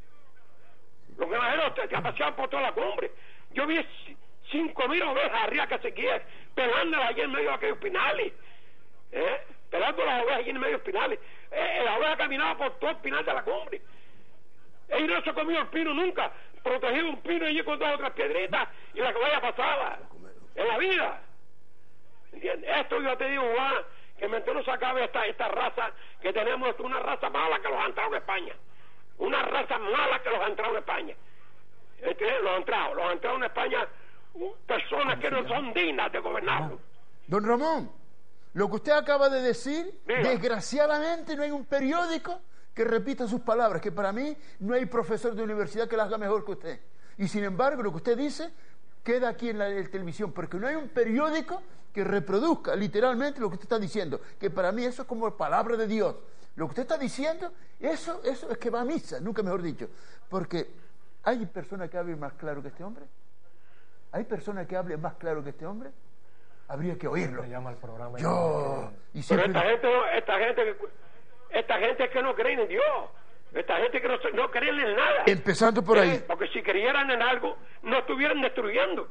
Los ganaderos te, te paseaban por toda la cumbre. Yo vi cinco mil ovejas arriba que se quieren, pelándolas allí en medio de aquellos pinales. ¿Eh? Pelando las ovejas allí en medio de los pinales. Eh, la oveja caminaba por todo el pinal de la cumbre. Ellos no se comió el pino nunca. Protegido un pino allí con dos otras piedritas y la caballa pasaba. En la vida. ¿Entiendes? Esto yo te digo, Juan, que mientras no se acabe esta, esta raza que tenemos, es una raza mala que los han entrado en España. Una raza mala que los han entrado en España. ¿Entiendes? Los han entrado, los han entrado en España uh, personas que no son dignas de gobernarlo. Don Ramón, lo que usted acaba de decir, Diga. desgraciadamente no hay un periódico que repita sus palabras, que para mí no hay profesor de universidad que las haga mejor que usted. Y sin embargo, lo que usted dice queda aquí en la, en la televisión, porque no hay un periódico que reproduzca literalmente lo que usted está diciendo, que para mí eso es como palabra de Dios. Lo que usted está diciendo, eso, eso es que va a misa, nunca mejor dicho, porque ¿hay personas que hablen más claro que este hombre? ¿Hay personas que hablen más claro que este hombre? Habría que oírlo. Se llama el programa. Yo, y Pero siempre... esta gente, no- esta gente, que- esta gente que no cree en Dios, esta gente que no, no cree en nada. Empezando por Eh, ahí. Porque si creyeran en algo, no estuvieran destruyendo.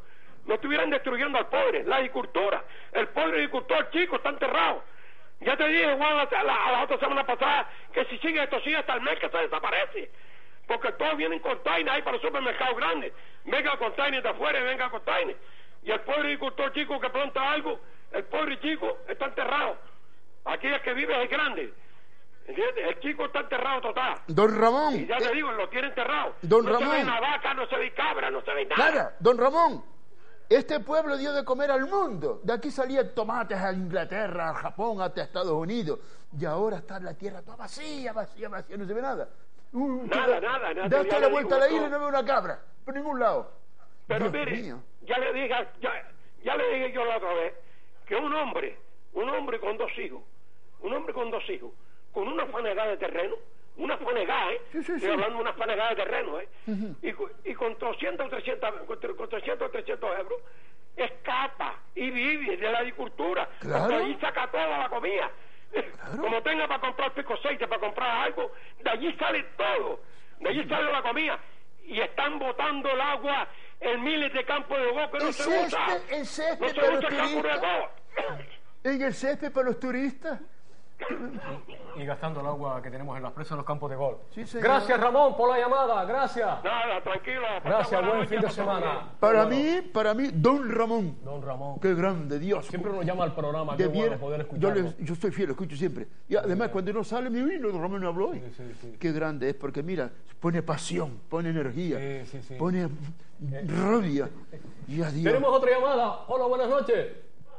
no estuvieran destruyendo al pobre, la agricultura. El pobre agricultor chico está enterrado. Ya te dije, Juan, a la, a la otra semana pasada, que si sigue esto, sigue hasta el mes que se desaparece. Porque todos vienen containers ahí para los supermercados grandes. Venga containers de afuera y venga containers. Y el pobre agricultor chico que planta algo, el pobre chico está enterrado. Aquí el que vive es el grande. ¿Entiendes? El chico está enterrado total. Don Ramón. Y ya te eh, digo, lo tiene enterrado. Don no Ramón. se ve una vaca, no se ve cabra, no se ve nada. Claro, don Ramón, este pueblo dio de comer al mundo. De aquí salían tomates a Inglaterra, a Japón, hasta Estados Unidos. Y ahora está la tierra toda vacía, vacía, vacía, no se ve nada. Uh, Nada, nada, nada. Da hasta Ya la le vuelta a digo, la isla y todo. no veo una cabra, por ningún lado. Pero Dios mire, mío. ya le dije, ya, ya le dije yo la otra vez, que un hombre, un hombre con dos hijos, un hombre con dos hijos, con una fanegada de terreno, una fanegada, ¿eh? Sí, sí, Estoy sí. hablando de una fanegada de terreno, ¿eh? Ujú. y, con- y con doscientos, trescientos, con tre- con trescientos, trescientos euros, escapa y vive de la agricultura. Claro. Porque ahí saca toda la comida. Como tenga para comprar pico aceite, para comprar algo, de allí sale todo. De allí sale la comida. Y están botando el agua en miles de campos de boca que no El se usa. césped, el césped No se para usa los el campo de turistas. boca. En el césped para los turistas. Y gastando el agua que tenemos en las presas de los campos de golf. Sí, señor. Gracias, Ramón, por la llamada. Gracias. Nada, tranquilo. Gracias, buen fin de semana. Para Qué bueno. mí, para mí, don Ramón. Don Ramón. Qué grande, Dios. Siempre nos llama al programa. Qué Debiera- bueno poder yo, escucharlo. le- yo estoy fiel, lo escucho siempre. Y además, cuando no sale, me vino, don Ramón no habló hoy. Sí, sí, sí. Qué grande es, porque mira, pone pasión, pone energía, Sí, sí, sí. pone rabia. Y adiós. Tenemos otra llamada. Hola, buenas noches.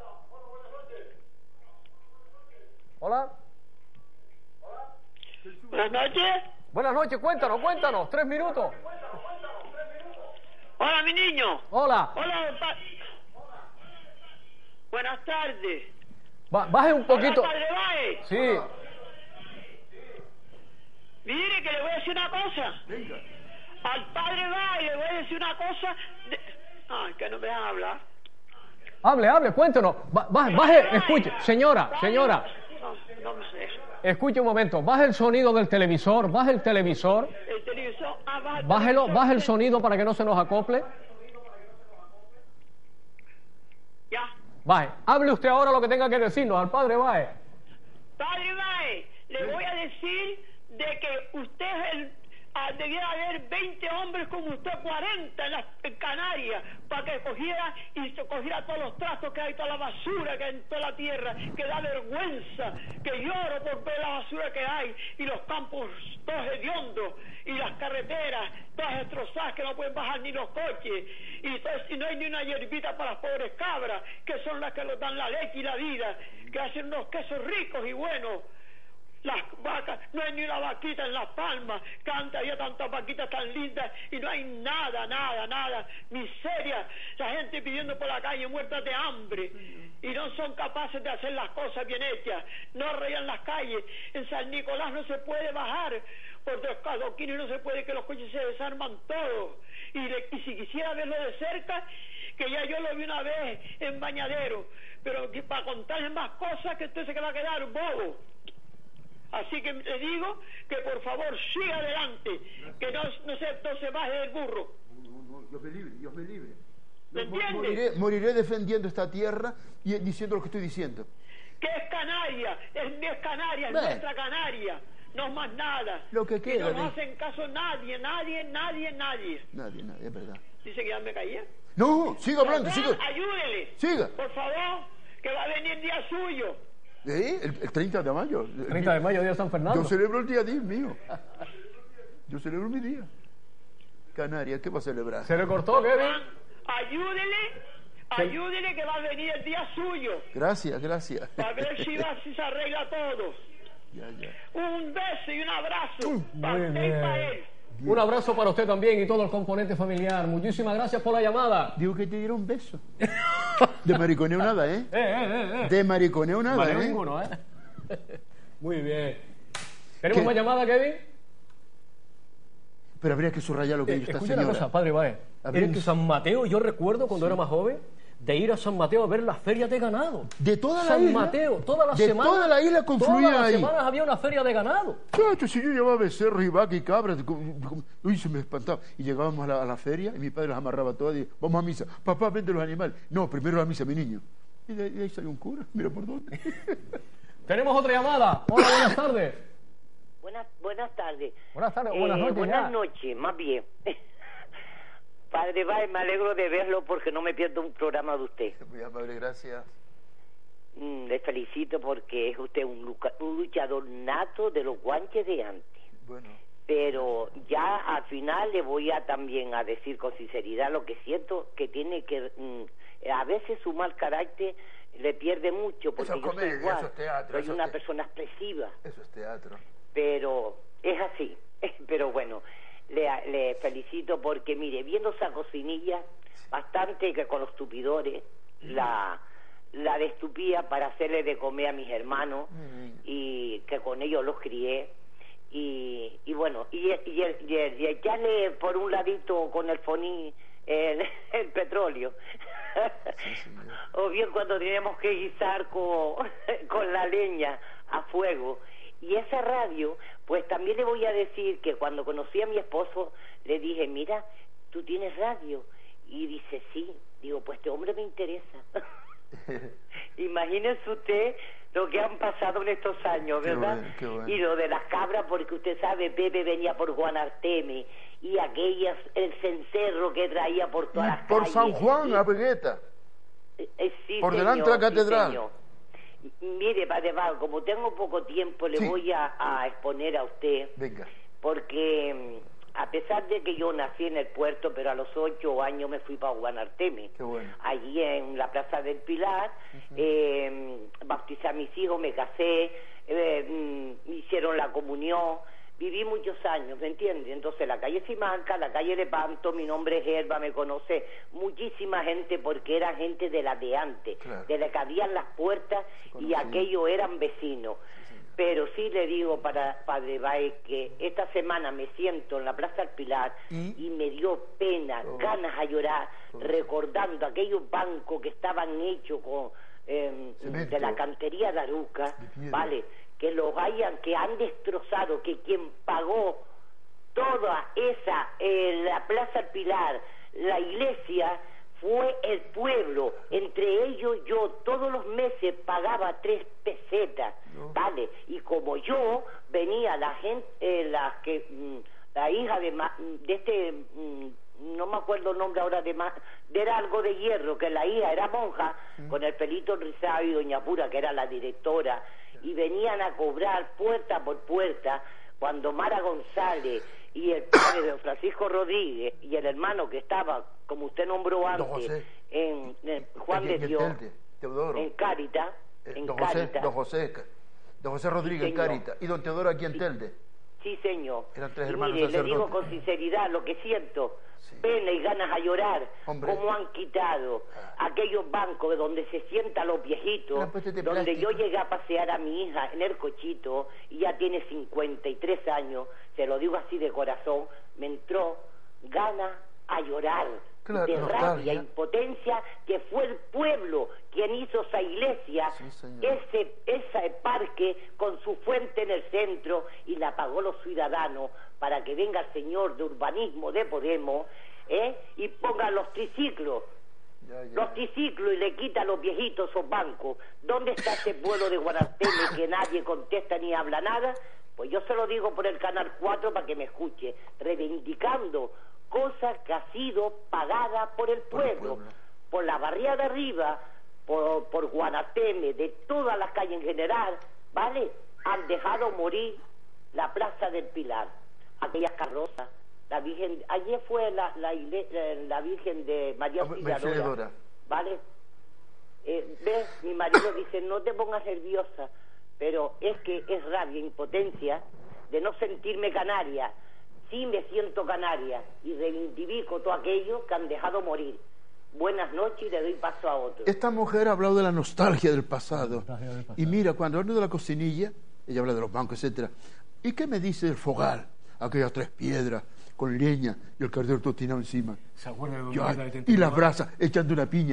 Hola. Buenas noches. Buenas noches, cuéntanos, cuéntanos. Tres minutos. Hola, mi niño. Hola. Hola, pa- Buenas tardes. Ba- baje un poquito. Hola, padre Baez. Sí. Mire, que le voy a decir una cosa. Al padre Baez le voy a decir una cosa. De... Ay, que no me dejan hablar. Hable, hable, cuéntenos. Ba- baje, baje, escuche. Señora, señora. No, no me sé. Escuche un momento. Baje el sonido del televisor. Baje el televisor. El televisor. Ah, baja el Bájelo, televisor. baje el sonido para que no se nos acople. Ya. Baje. Hable usted ahora lo que tenga que decirnos al padre Baez. Padre Baez, le voy a decir de que usted es el... ah, debiera haber veinte hombres como usted, cuarenta en, las, en Canarias, para que cogiera y se cogiera todos los trastos que hay, toda la basura que hay en toda la tierra, que da vergüenza, que lloro por ver la basura que hay, y los campos todos hediondos, y las carreteras todas destrozadas que no pueden bajar ni los coches, y, entonces, y no hay ni una hierbita para las pobres cabras, que son las que nos dan la leche y la vida, que hacen unos quesos ricos y buenos. Las vacas, no hay ni una vaquita en Las Palmas, canta ya tantas vaquitas tan lindas y no hay nada, nada, nada, miseria, la gente pidiendo por la calle muertas de hambre y no son capaces de hacer las cosas bien hechas, no arreglan las calles, en San Nicolás no se puede bajar por los adoquines, no se puede, que los coches se desarman todos y, le- y si quisiera verlo de cerca, que ya yo lo vi una vez en Bañadero, pero que para contarles más cosas que usted se va a quedar bobo. Así que le digo que por favor siga adelante, que no, no, se, no se baje del burro. Dios me libre, Dios me libre. ¿Me entiende? Moriré, moriré defendiendo esta tierra y diciendo lo que estoy diciendo. Que es Canaria, es, es Canaria, es Bueno. nuestra Canaria, no más nada. Lo que Que queda no nos de- hacen caso nadie, nadie, nadie, nadie. Nadie, nadie, es verdad. Dice que ya me caía. No, siga hablando, siga. Juan, ayúdele. Siga. Por favor, que va a venir el día suyo. ¿Eh? El, el treinta de mayo. treinta de mayo, día de San Fernando. Yo celebro el día diez mío. Yo celebro mi día. Canarias, ¿qué va a celebrar? ¿Se le cortó, Kevin? Juan, ayúdele, ayúdele que va a venir el día suyo. Gracias, gracias. Para ver si, va, si se arregla todo. Ya, ya. Un beso y un abrazo para Muy usted y para bien. él. Un abrazo para usted también y todo el componente familiar. Muchísimas gracias por la llamada. Digo que te dieron un beso. De mariconeo nada, ¿eh? Eh, eh, eh, eh. De mariconeo nada, Vale, ¿eh? ninguno, ¿eh? Muy bien. ¿Tenemos ¿Qué? más llamada, Kevin? Pero habría que subrayar lo que Eh, dice esta escucha una señora. cosa, padre Baez. Habría En que- San Mateo, yo recuerdo cuando era más joven, de ir a San Mateo a ver las ferias de ganado. De toda la San isla. Mateo, todas las de semanas. toda la isla confluía Todas las ahí. semanas había una feria de ganado. Chacho, si yo llevaba becerros y vacas y cabras, uy, se me espantaba. Y llegábamos a la, a la feria y mi padre las amarraba todas y vamos a misa. Papá, vende los animales. No, primero la misa, mi niño. Y de, de ahí salió un cura, mira por dónde. Tenemos otra llamada. Hola, buenas tardes. Buenas, buenas tardes. Buenas tardes, Eh, buenas noches. buenas ya. noches, más bien. Padre Báez, me alegro de verlo porque no me pierdo un programa de usted. Muy amable, gracias. Mm, le felicito porque es usted un, luca- un luchador nato de los guanches de antes. Bueno. Pero ya al final le voy a también a decir con sinceridad lo que siento que tiene que... Mm, a veces su mal carácter le pierde mucho porque Eso es yo comedia, soy igual. eso es teatro, soy eso una es te- persona expresiva. Eso es teatro. Pero es así. Pero bueno, le, le felicito porque, mire, viendo esa cocinilla, bastante que con los tupidores, la, la destupía para hacerle de comer a mis hermanos y que con ellos los crié. Y, y bueno, y, y, el, y, el, y echarle por un ladito con el foní el, el petróleo. O bien cuando teníamos que guisar con, con la leña a fuego. Y esa radio, pues también le voy a decir que cuando conocí a mi esposo, le dije, mira, tú tienes radio. Y dice, sí. Digo, pues este hombre me interesa. Imagínense usted lo que han pasado en estos años, Qué ¿verdad? bueno, qué bueno. Y lo de las cabras, porque usted sabe, Pepe venía por Juan Arteme y aquellas, el cencerro que traía por todas las Por calles. San Juan, Y- a Vegueta. eh, eh, sí, Por señor, delante de la sí, catedral. señor. Mire, Padre Val, como tengo poco tiempo, le Sí. voy a, a exponer a usted, Venga. porque mm, a pesar de que yo nací en el puerto, pero a los ocho años me fui para Guanarteme. Qué bueno. Allí en la Plaza del Pilar, eh, bauticé a mis hijos, me casé, eh, mm, me hicieron la comunión, viví muchos años, ¿me entiende? Entonces la calle Simanca, la calle de Panto, mi nombre es Herba, me conoce muchísima gente porque era gente de la de antes, Claro. de la que abrían las puertas y aquellos eran vecinos. Pero sí le digo para Padre Báez que esta semana me siento en la Plaza del Pilar y, me dio pena, Oh. ganas a llorar, recordando aquellos bancos que estaban hechos con eh, Cemento. de la cantería de Aruca, piedra. ¿vale? Que los hayan, que han destrozado, que quien pagó toda esa, eh, la Plaza del Pilar, la iglesia, fue el pueblo. Entre ellos yo todos los meses pagaba tres pesetas, ¿vale? Y como yo venía la gente, eh, la que, mm, la hija de, ma- de este, mm, no me acuerdo el nombre ahora de más, era algo de hierro, que la hija era monja, con el pelito rizado, y doña Pura, que era la directora, y venían a cobrar puerta por puerta, cuando Mara González y el padre de don Francisco Rodríguez y el hermano que estaba, como usted nombró Don antes, José. en, en Juan En- de en el Dios, Telde, Teodoro. en Cáritas, Eh, en don José, Cáritas. don José, don José Rodríguez, Sí, señor. Carita, y don Teodoro aquí en Telde. Sí, señor. Eran tres Y hermanos mire, le sacerdotes. digo con sinceridad lo que siento, pena y ganas a llorar, Hombre. como han quitado aquellos bancos de donde se sientan los viejitos, Eran puestos de donde plástico. yo llegué a pasear a mi hija en el cochito, y ya tiene cincuenta y tres años, se lo digo así de corazón, me entró ganas a llorar, Claro, de nostalgia. rabia, impotencia, que fue el pueblo quien hizo esa iglesia, ese, ese parque con su fuente en el centro, y la pagó los ciudadanos para que venga el señor de urbanismo de Podemos, ¿eh? Y ponga los triciclos, los triciclos, y le quita a los viejitos esos bancos. ¿Dónde está ese pueblo de Guanarteme que nadie contesta ni habla nada? Pues yo se lo digo por el Canal cuatro para que me escuche, reivindicando cosas que ha sido pagada por el pueblo, por la barriada de arriba, por, por Guanarteme, de todas las calles en general, ¿vale? Han dejado morir la Plaza del Pilar, aquellas carrozas, la Virgen, ayer fue la, la, igle- eh, la Virgen de María Ah, Mercedes Auxiliadora, Dora. ¿vale? Eh, ¿ves? Mi marido dice, no te pongas nerviosa, pero es que es rabia, impotencia de no sentirme canaria. Sí me siento canaria y reivindico todo aquello que han dejado morir. Buenas noches y le doy paso a otro. Esta mujer ha hablado de la nostalgia del pasado. Y mira, cuando habla de la cocinilla, ella habla de los bancos, etcétera. ¿Y qué me dice el fogal? Aquellas tres piedras con leña y el cardero totinado encima. ¿Se acuerda de Yo, Doña Vida de ay, y Tentino? las brasas echando una piña.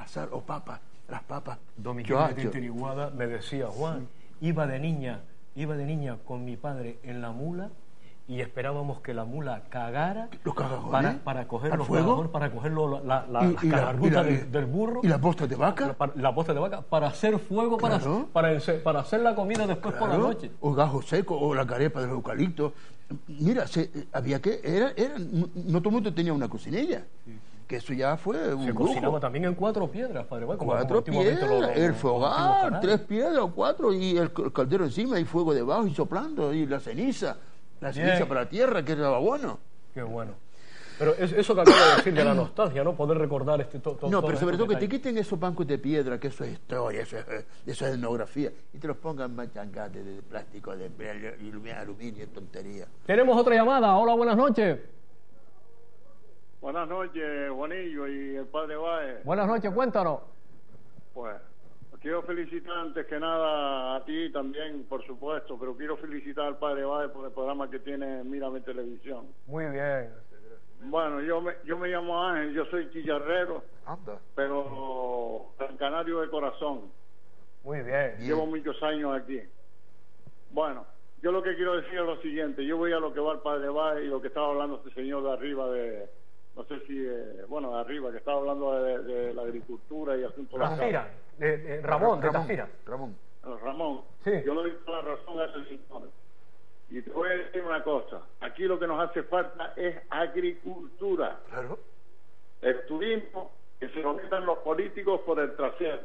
asar o papas, las papas. Don Miguel de Tintiriguada me decía, Juan, iba de niña, iba de niña con mi padre en la mula y esperábamos que la mula cagara ¿Los para, para coger los fuego? cagajones, para coger lo- la, la, Y- las y la- cagargutas y la- del, del burro. ¿Y las bostas de vaca? La, para- la bosta de vaca, para hacer fuego, para, Claro. para, ense- para hacer la comida después por la Claro, noche. o gajo seco, o la carepa de los eucaliptos. Mira, se, había que, era, era, no, no todo el mundo tenía una cocinilla, que eso ya fue un Se lujo. cocinaba también en cuatro piedras, padre. Bueno, como- como Cuatro antiguamente piedras, lo- lo- el los antiguos fogar, canales. tres piedras o cuatro, y el, el caldero encima, y fuego debajo, y soplando, y la ceniza, la Bien. ceniza para la tierra, que era bueno. Qué bueno. Pero es- eso que acabo de decir de la nostalgia, ¿no? Poder recordar este to, to- No, todos pero sobre estos todo que te detalles. quiten esos bancos de piedra, que eso es historia, eso es, eso es etnografía, y te los pongan machangates de plástico, de aluminio, aluminio, tontería. Tenemos otra llamada. Hola, buenas noches. Buenas noches, Juanillo y el padre Báez. Buenas noches, cuéntanos. Pues, quiero felicitar antes que nada a ti también, por supuesto, pero quiero felicitar al padre Báez por el programa que tiene Mírame Televisión. Muy bien. Bueno, yo me, yo me llamo Ángel, yo soy chillarrero, pero gran canario de corazón. Muy bien. Llevo muchos años aquí. Bueno, yo lo que quiero decir es lo siguiente, yo voy a lo que va el padre Báez y lo que estaba hablando este señor de arriba de, no sé si, eh, bueno, de arriba, que estaba hablando de, de la agricultura y asuntos de Tafira, de- de Ramón, de Tafira. Ramón. Ramón, Sí. yo le doy toda la razón a ese señor. Y te voy a decir una cosa, aquí lo que nos hace falta es agricultura. Claro. El turismo, que se lo metan los políticos por el trasero.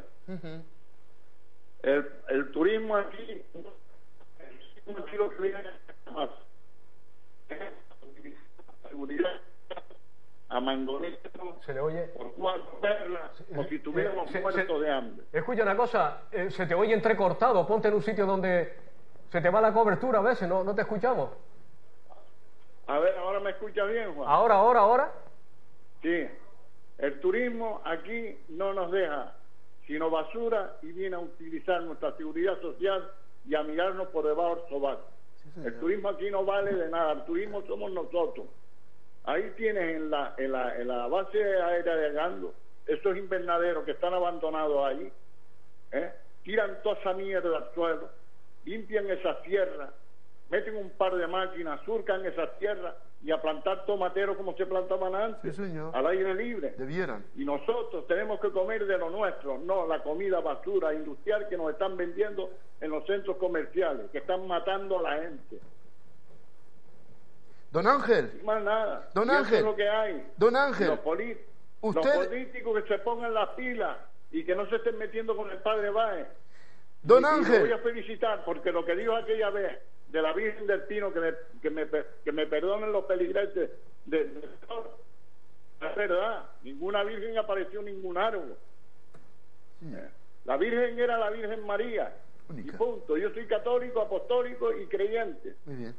El, el turismo aquí, el turismo aquí lo que viene es más. Es seguridad, a mangonito, Se le oye. por cuatro perlas, como si tuviéramos se- muertos se- de hambre. Escucha una cosa, eh, se te oye entrecortado. Ponte en un sitio donde se te va la cobertura a veces, no, no te escuchamos. A ver, ahora me escucha bien, Juan. Ahora, ahora, ahora. Sí, el turismo aquí no nos deja sino basura y viene a utilizar nuestra seguridad social y a mirarnos por debajo del sobaco. El turismo aquí no vale de nada, el turismo somos nosotros. Ahí tienes en la, en la, en la base aérea de Gando esos invernaderos que están abandonados ahí, ¿eh? Tiran toda esa mierda al suelo, limpian esas tierras, meten un par de máquinas, surcan esas tierras y a plantar tomateros como se plantaban antes, Sí, señor. al aire libre. Debieran. Y nosotros tenemos que comer de lo nuestro, no la comida basura industrial que nos están vendiendo en los centros comerciales, que están matando a la gente. Don Ángel, Y más nada. Don Y eso Ángel. es lo que hay. Don Ángel, Los, poli- usted- los políticos que se pongan las pilas y que no se estén metiendo con el padre Báez. Don Y- y Ángel. lo voy a felicitar porque lo que dijo aquella vez de la Virgen del Pino, que me, que me, que me perdonen los peligreses de, de- es verdad, ninguna Virgen apareció en ningún árbol. Eh, La Virgen era la Virgen María. Y punto. Yo soy católico, apostólico y creyente. Muy bien.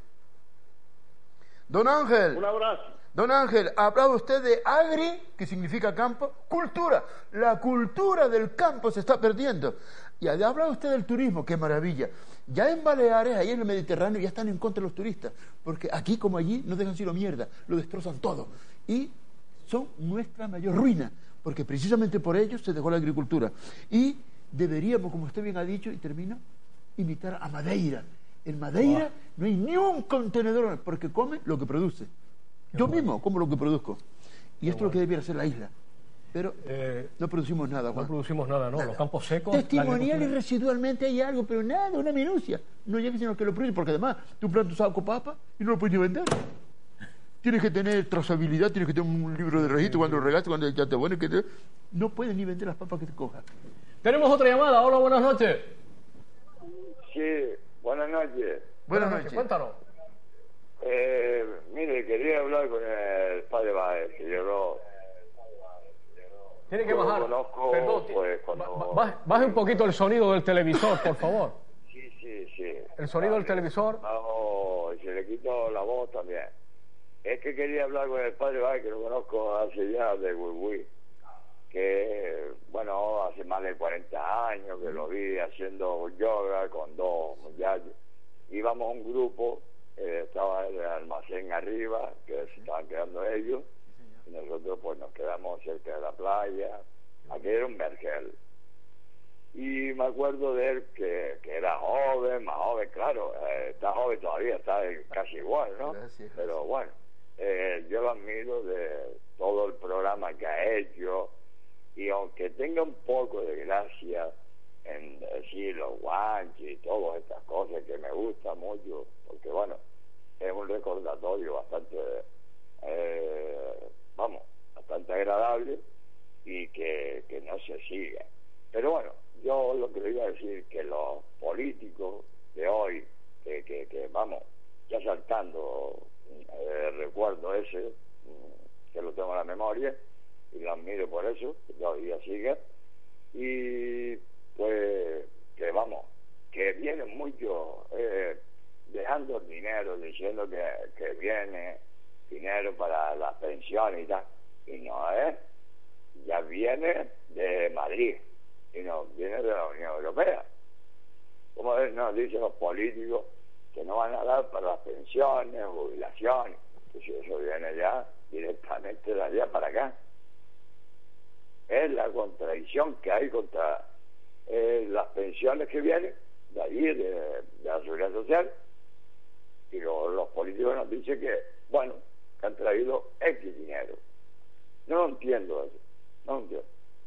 Don Ángel. Un abrazo. Don Ángel, hablaba usted de agri, que significa campo, cultura. La cultura del campo se está perdiendo. Y hablaba usted del turismo, qué maravilla. Ya en Baleares, ahí en el Mediterráneo, ya están en contra de los turistas. Porque aquí como allí no dejan sino mierda, lo destrozan todo. Y son nuestra mayor ruina, porque precisamente por ellos se dejó la agricultura. Y deberíamos, como usted bien ha dicho, y termino, imitar a Madeira. En Madeira no hay ni un contenedor, porque come lo que produce. Yo mismo como lo que produzco. Y esto es lo que debiera ser la isla. Pero no producimos nada, Juan. No producimos nada, ¿no? Los campos secos. Testimonial la y agricultura. residualmente hay algo, pero nada, una minucia. No llega sino que lo produce, porque además tú plantas un saco papa y no lo puedes ni vender. Tienes que tener trazabilidad, tienes que tener un libro de registro cuando lo regaste, cuando ya te bueno, que te... no puedes ni vender las papas que te cojas. Tenemos otra llamada. Hola, buenas noches. Sí, buenas noches. Buenas noches. Cuéntanos. Eh, mire, quería hablar con el padre Báez, que yo lo... Tiene que yo lo bajar. conozco, Perdón, ti- pues, cuando... ba- baje, baje un poquito el sonido del televisor, por favor. Sí, sí, sí. El sonido del televisor. Bajo, y se le quito la voz también. Es que quería hablar con el padre Báez, que lo conozco hace ya de Gurgui, que, bueno, hace más de cuarenta años que lo vi haciendo yoga con dos muchachos. Íbamos a un grupo, eh, estaba el almacén arriba, que se estaban quedando ellos, y nosotros pues nos quedamos cerca de la playa, aquel era un vergel. Y me acuerdo de él que, que era joven, más joven, claro, eh, está joven todavía, está casi igual, ¿no? Gracias. Pero bueno, eh, yo lo admiro de todo el programa que ha hecho, y aunque tenga un poco de gracia en decir los guanches y todas estas cosas que me gustan mucho, porque bueno, es un recordatorio bastante, eh, vamos, bastante agradable, y que, que no se siga. Pero bueno, yo lo que le iba a decir, que los políticos de hoy, que, que, que vamos, ya saltando el recuerdo ese, que lo tengo en la memoria, y lo admiro por eso, que todavía sigue, y pues que vamos, que vienen muchos eh, dejando el dinero, diciendo que, que viene dinero para las pensiones y tal, y no es, ya viene de Madrid, y no viene de la Unión Europea. Como nos dicen los políticos que no van a dar para las pensiones, jubilaciones, pues eso viene ya directamente de allá para acá. Es la contradicción que hay contra eh, las pensiones que vienen de allí, de, de la Seguridad Social, y lo, los políticos nos dicen que, bueno, que han traído X dinero. No lo entiendo eso, no lo entiendo.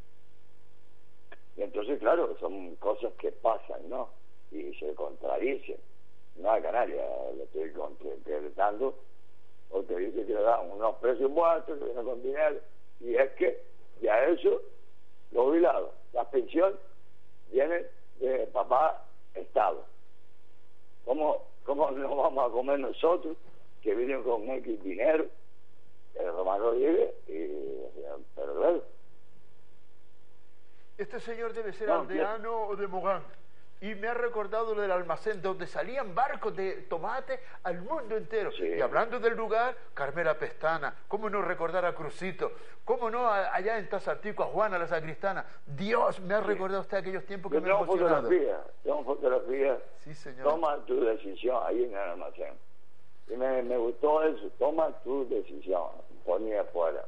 Y entonces, claro, son cosas que pasan, ¿no? Y se contradicen. No a Canarias, le estoy contestando, porque dice que le dan unos precios muertos, que vienen con dinero, y es que ya eso, los jubilados, las pensiones, vienen de papá Estado. ¿Cómo, cómo nos vamos a comer nosotros, que vienen con X dinero, el Romano Rodríguez y pero luego? Este señor debe ser no, aldeano o de Mogán. Y me ha recordado lo del almacén donde salían barcos de tomate al mundo entero. Sí. Y hablando del lugar, Carmela Pestana, cómo no recordar a Crucito, cómo no allá en Tazartico a Juana la Sacristana. Dios, me ha recordado usted aquellos tiempos que yo me ha emocionado. Fotografía, tengo fotografía. Sí, señor. Toma tu decisión ahí en el almacén. Y me, me gustó eso, toma tu decisión, ponía afuera.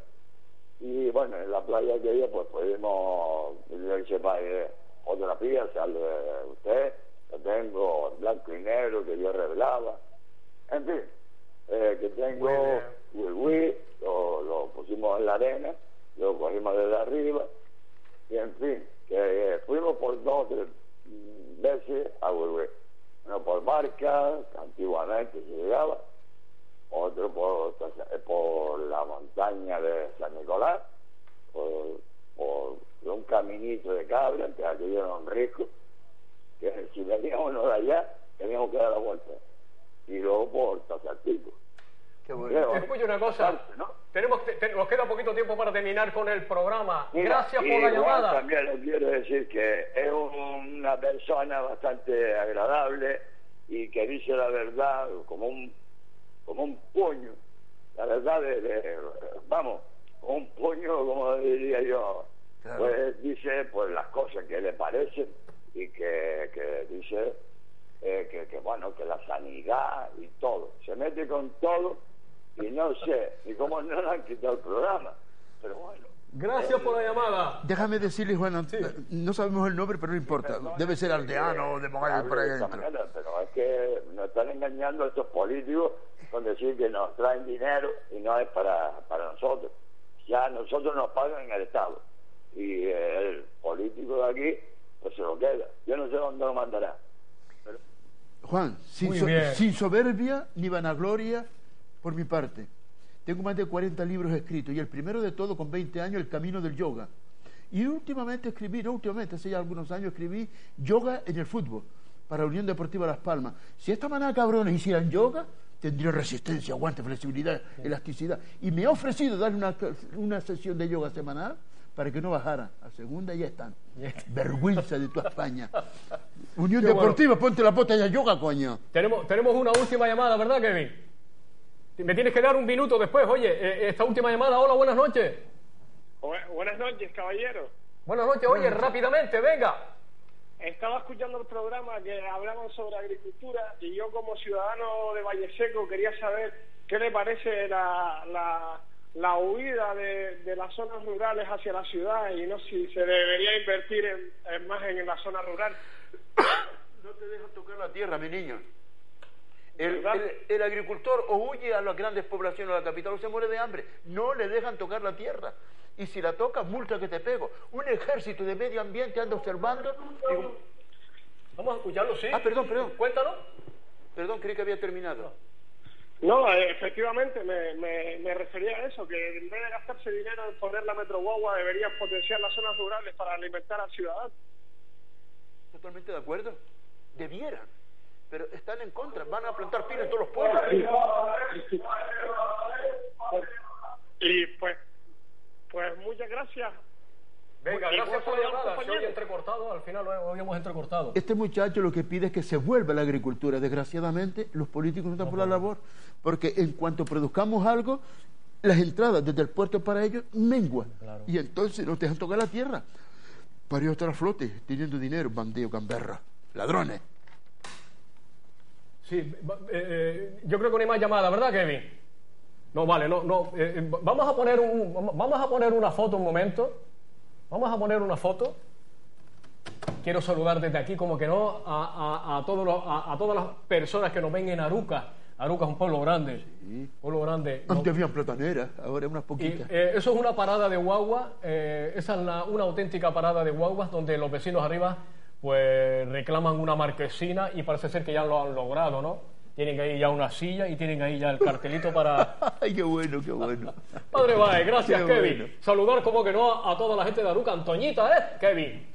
Y bueno, en la playa aquella pues pudimos, yo hice fotografía, sale usted, que tengo blanco y negro que yo revelaba, en fin, eh, que tengo Wii, lo, lo pusimos en la arena, lo cogimos desde arriba, y en fin, que eh, fuimos por dos o tres veces a Wii, uno por barca, que antiguamente se llegaba, otro por, por la montaña de San Nicolás, por, por un caminito de cabra, que aquello era un rico, que si veníamos uno de allá, teníamos que dar la vuelta. Y luego por Tazartico. Qué bueno. Te escucho una cosa, parte, ¿no? Tenemos, te, nos queda poquito tiempo para terminar con el programa. Mira, gracias por la llamada. También les quiero decir que es un, una persona bastante agradable y que dice la verdad como un como un puño, la verdad de, de vamos, como un puño, como diría yo, claro. Pues dice pues las cosas que le parecen y que, que dice eh, que, que bueno, que la sanidad y todo, se mete con todo y no sé, y cómo no le han quitado el programa, pero bueno. Gracias por la llamada. Déjame decirle, Juan, sí. No sabemos el nombre, pero no importa. Sí, debe ser aldeano o de Mogán por ahí dentro. Manera, pero es que nos están engañando estos políticos con decir que nos traen dinero y no es para, para nosotros. Ya nosotros nos pagan en el Estado. Y el político de aquí, pues se lo queda. Yo no sé dónde lo mandará. Pero... Juan, sin, so, sin soberbia ni vanagloria por mi parte. Tengo más de cuarenta libros escritos y el primero de todo, con veinte años, El Camino del Yoga. Y últimamente escribí, no últimamente, hace ya algunos años escribí Yoga en el Fútbol para Unión Deportiva Las Palmas. Si esta manera cabrones hicieran yoga, tendría resistencia, aguante, flexibilidad, elasticidad. Y me he ofrecido darle una, una sesión de yoga semanal para que no bajara. A segunda ya están. Vergüenza de tu España. Unión Qué Deportiva, bueno. Ponte la bota ya yoga, coño. Tenemos, tenemos una última llamada, ¿verdad, Kevin? Me tienes que dar un minuto después. Oye, esta última llamada. Hola, buenas noches. Buenas noches, caballero. Buenas noches. Oye, rápidamente, venga. Estaba escuchando el programa que hablaban sobre agricultura y yo como ciudadano de Valle Seco quería saber qué le parece la, la, la huida de, de las zonas rurales hacia la ciudad y no si se debería invertir en, en más en, en la zona rural. No te dejan tocar la tierra, mi niño. El, el, el agricultor o huye a las grandes poblaciones, a la capital, o se muere de hambre. No le dejan tocar la tierra. Y si la tocas, multa que te pego. Un ejército de medio ambiente anda observando. Digo, vamos a escucharlo, sí. Ah, perdón, perdón. Cuéntalo. Perdón, creí que había terminado. No, efectivamente, me, me, me refería a eso, que en vez de gastarse dinero en poner la Metro Guagua, deberían potenciar las zonas rurales para alimentar al ciudadano. Totalmente de acuerdo. Debieran. Pero están en contra. Van a plantar pinos en todos los pueblos. Y pues, pues muchas gracias. Venga, Y gracias vos por la sos llamada. Se compañero. oye entrecortado, al final lo habíamos entrecortado. Este muchacho lo que pide es que se vuelva a la agricultura. Desgraciadamente, los políticos no están por la labor, porque en cuanto produzcamos algo, las entradas desde el puerto para ellos menguan. Claro. Y entonces no te dejan tocar la tierra. Para ellos estar a flote, teniendo dinero, bandido, gamberra, ladrones. Sí, va- eh, eh, yo creo que no hay más llamada, ¿verdad, Kevin? No, vale, no, no. eh, eh, vamos a poner un, vamos a poner una foto un momento. Vamos a poner una foto. Quiero saludar desde aquí, como que no, a, a, a, todos los, a, a todas las personas que nos ven en Aruca. Aruca es un pueblo grande. Sí. Pueblo grande. ¿no? Antes habían plataneras, ahora unas Y, poquitas. eh, eso es una parada de guagua, eh, esa es la- una auténtica parada de guaguas donde los vecinos arriba pues reclaman una marquesina y parece ser que ya lo han logrado, ¿no? Tienen ahí ya una silla y tienen ahí ya el cartelito para... Ay, qué bueno, qué bueno. Padre Baez, gracias, Qué Kevin. bueno. Saludar como que no a toda la gente de Aruca. Antoñita, ¿eh? Kevin.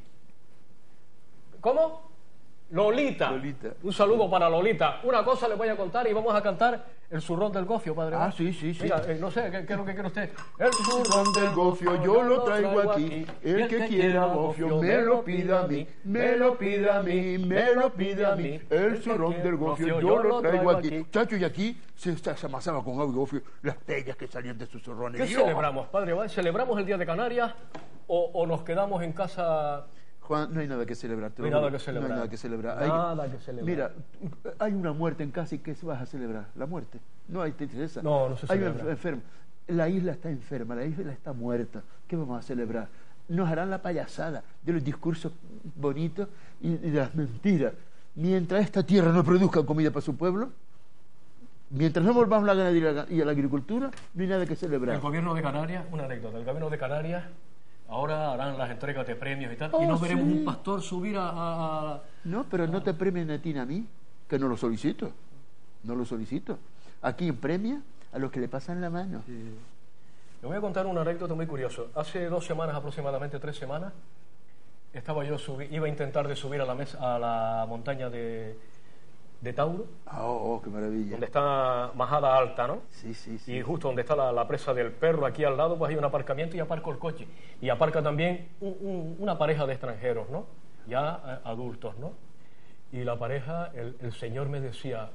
¿Cómo? Lolita. Lolita. Un saludo para Lolita. Una cosa les voy a contar y vamos a cantar el zurrón del gofio, Padre Ah, Baez. sí, sí, sí. Mira, eh, no sé, ¿qué, qué es lo que quiere usted? El Zurrón del gofio yo lo traigo aquí. El que quiera gofio me lo pida a mí. Me lo pida a mí, me lo pida a mí. El zurrón del gofio yo lo traigo aquí. Chacho, y aquí se, se amasaba con agua y gofio las pellas que salían de sus zurrones. ¿Qué Dios. celebramos, Padre Baez? ¿Celebramos el Día de Canarias o, o nos quedamos en casa? Juan, no hay nada que celebrar. te No hay lo nada juro. que celebrar. No hay nada que celebrar. Hay- Nada que celebrar. Mira, hay una muerte en casa y ¿qué vas a celebrar? La muerte. No hay tristeza. No, no se Hay un celebra. enfer- enfermo. La isla está enferma, la isla está muerta. ¿Qué vamos a celebrar? Nos harán la payasada de los discursos bonitos y, y de las mentiras. Mientras esta tierra no produzca comida para su pueblo, mientras no volvamos a la ganadería y a la agricultura, no hay nada que celebrar. El gobierno de Canarias, una anécdota, el gobierno de Canarias ahora harán las entregas de premios y tal, Oh, y no veremos sí. un pastor subir a... a- a- No, pero no te premien a ti ni a mí, que no lo solicito. No lo solicito. Aquí premia a los que le pasan la mano. Le voy a contar una anécdota muy curiosa. Hace dos semanas, aproximadamente tres semanas, estaba yo subi- iba a intentar de subir a la mesa, a la montaña de, de Tauro, Ah, oh, oh, qué maravilla. donde está Majada Alta, ¿no? Sí, sí, sí. Y justo donde está la, la presa del Perro, aquí al lado, pues hay un aparcamiento y aparco el coche. Y aparca también un- un- una pareja de extranjeros, ¿no? Ya eh, adultos, ¿no? Y la pareja, el, el señor me decía,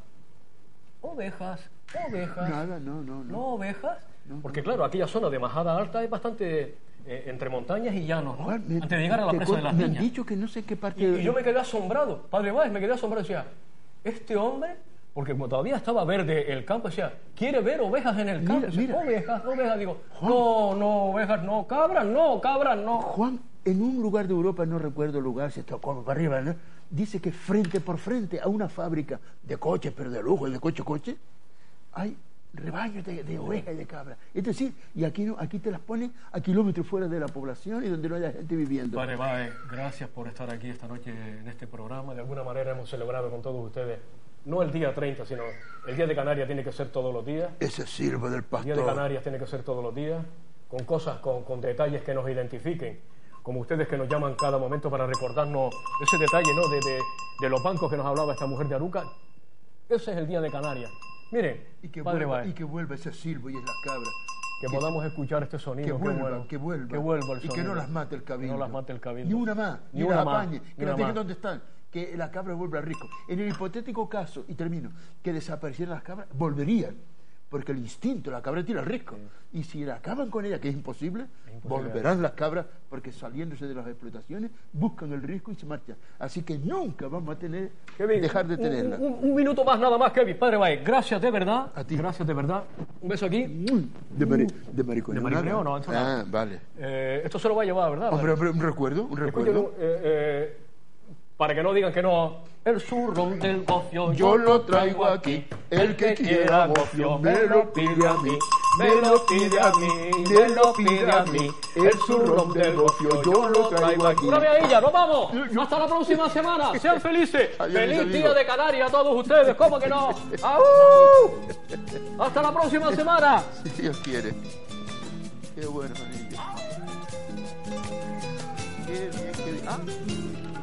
ovejas, ovejas. Nada, no, no, no. ¿No ovejas? No, Porque no. claro, aquella zona de Majada Alta es bastante eh, entre montañas y llanos, ¿no? Juan, me- Antes de llegar a la te presa de con- las Me han niñas. dicho que no sé qué parte... Y, y yo me quedé asombrado, Padre Báez, me quedé asombrado, decía, este hombre, porque como todavía estaba verde el campo, decía, quiere ver ovejas en el Mira, campo. Decía, mira. ovejas, ovejas, digo, Juan. no, no, ovejas, no, cabras, no, cabras, no. Juan, en un lugar de Europa, no recuerdo el lugar, se tocó para arriba, ¿no? Dice que frente por frente a una fábrica de coches, pero de lujo, de coche-coche, hay rebaños de, de ovejas y de cabras. Es decir, y aquí, no, aquí te las ponen a kilómetros fuera de la población y donde no haya gente viviendo. Padre Báez, gracias por estar aquí esta noche en este programa. De alguna manera hemos celebrado con todos ustedes, no el día treinta, sino el Día de Canarias tiene que ser todos los días. Ese sirve del El pastor. Día de Canarias tiene que ser todos los días, con cosas, con, con detalles que nos identifiquen, como ustedes que nos llaman cada momento para recordarnos ese detalle, ¿no? de, de, de los bancos que nos hablaba esta mujer de Aruca. Ese es el Día de Canarias. Miren, Y que, Padre vuelva, Báez, y que vuelva ese silbo y es las cabras. que podamos escuchar este Que sonido. qué vuelva, bueno. que vuelva. Que vuelva el y que sonido. no las mate el Que cabildo. no las mate el cabildo. Ni una más, Ni ni una una más, apañe, ni que una nos dejen más. donde están, que la cabra vuelva rico. En el hipotético caso, y termino, que desaparecieran las cabras, volverían. porque el instinto, la cabra tira el risco. Y si la acaban con ella, que es imposible, Es imposible. volverán las cabras, porque saliéndose de las explotaciones, buscan el risco y se marchan. Así que nunca vamos a tener Kevin, dejar de un- tenerla. Un, un minuto más nada más, Kevin. Padre Baez, gracias de verdad. A ti. Gracias de verdad. Un beso aquí. De, mari, de mariconeo. De mariconeo, no, eso nada. Ah, vale. Eh, esto se lo va a llevar, ¿verdad? Hombre, padre? hombre, un recuerdo, un Escuchen, recuerdo. eh, eh, para que no digan que no. El zurrón del gofio Yo lo traigo aquí, el que quiera gofio me lo pide a mí, me lo pide a mí, me lo pide a mí, el zurrón del gofio yo lo traigo aquí. Una ella, nos vamos. Hasta la próxima semana. Sean felices. Adiós, Feliz mis día amigos. de Canarias a todos ustedes. ¿Cómo que no? ¡Au! Hasta la próxima semana. Si Dios quiere. Qué bueno, manillo. Qué bien, qué bien. Ah.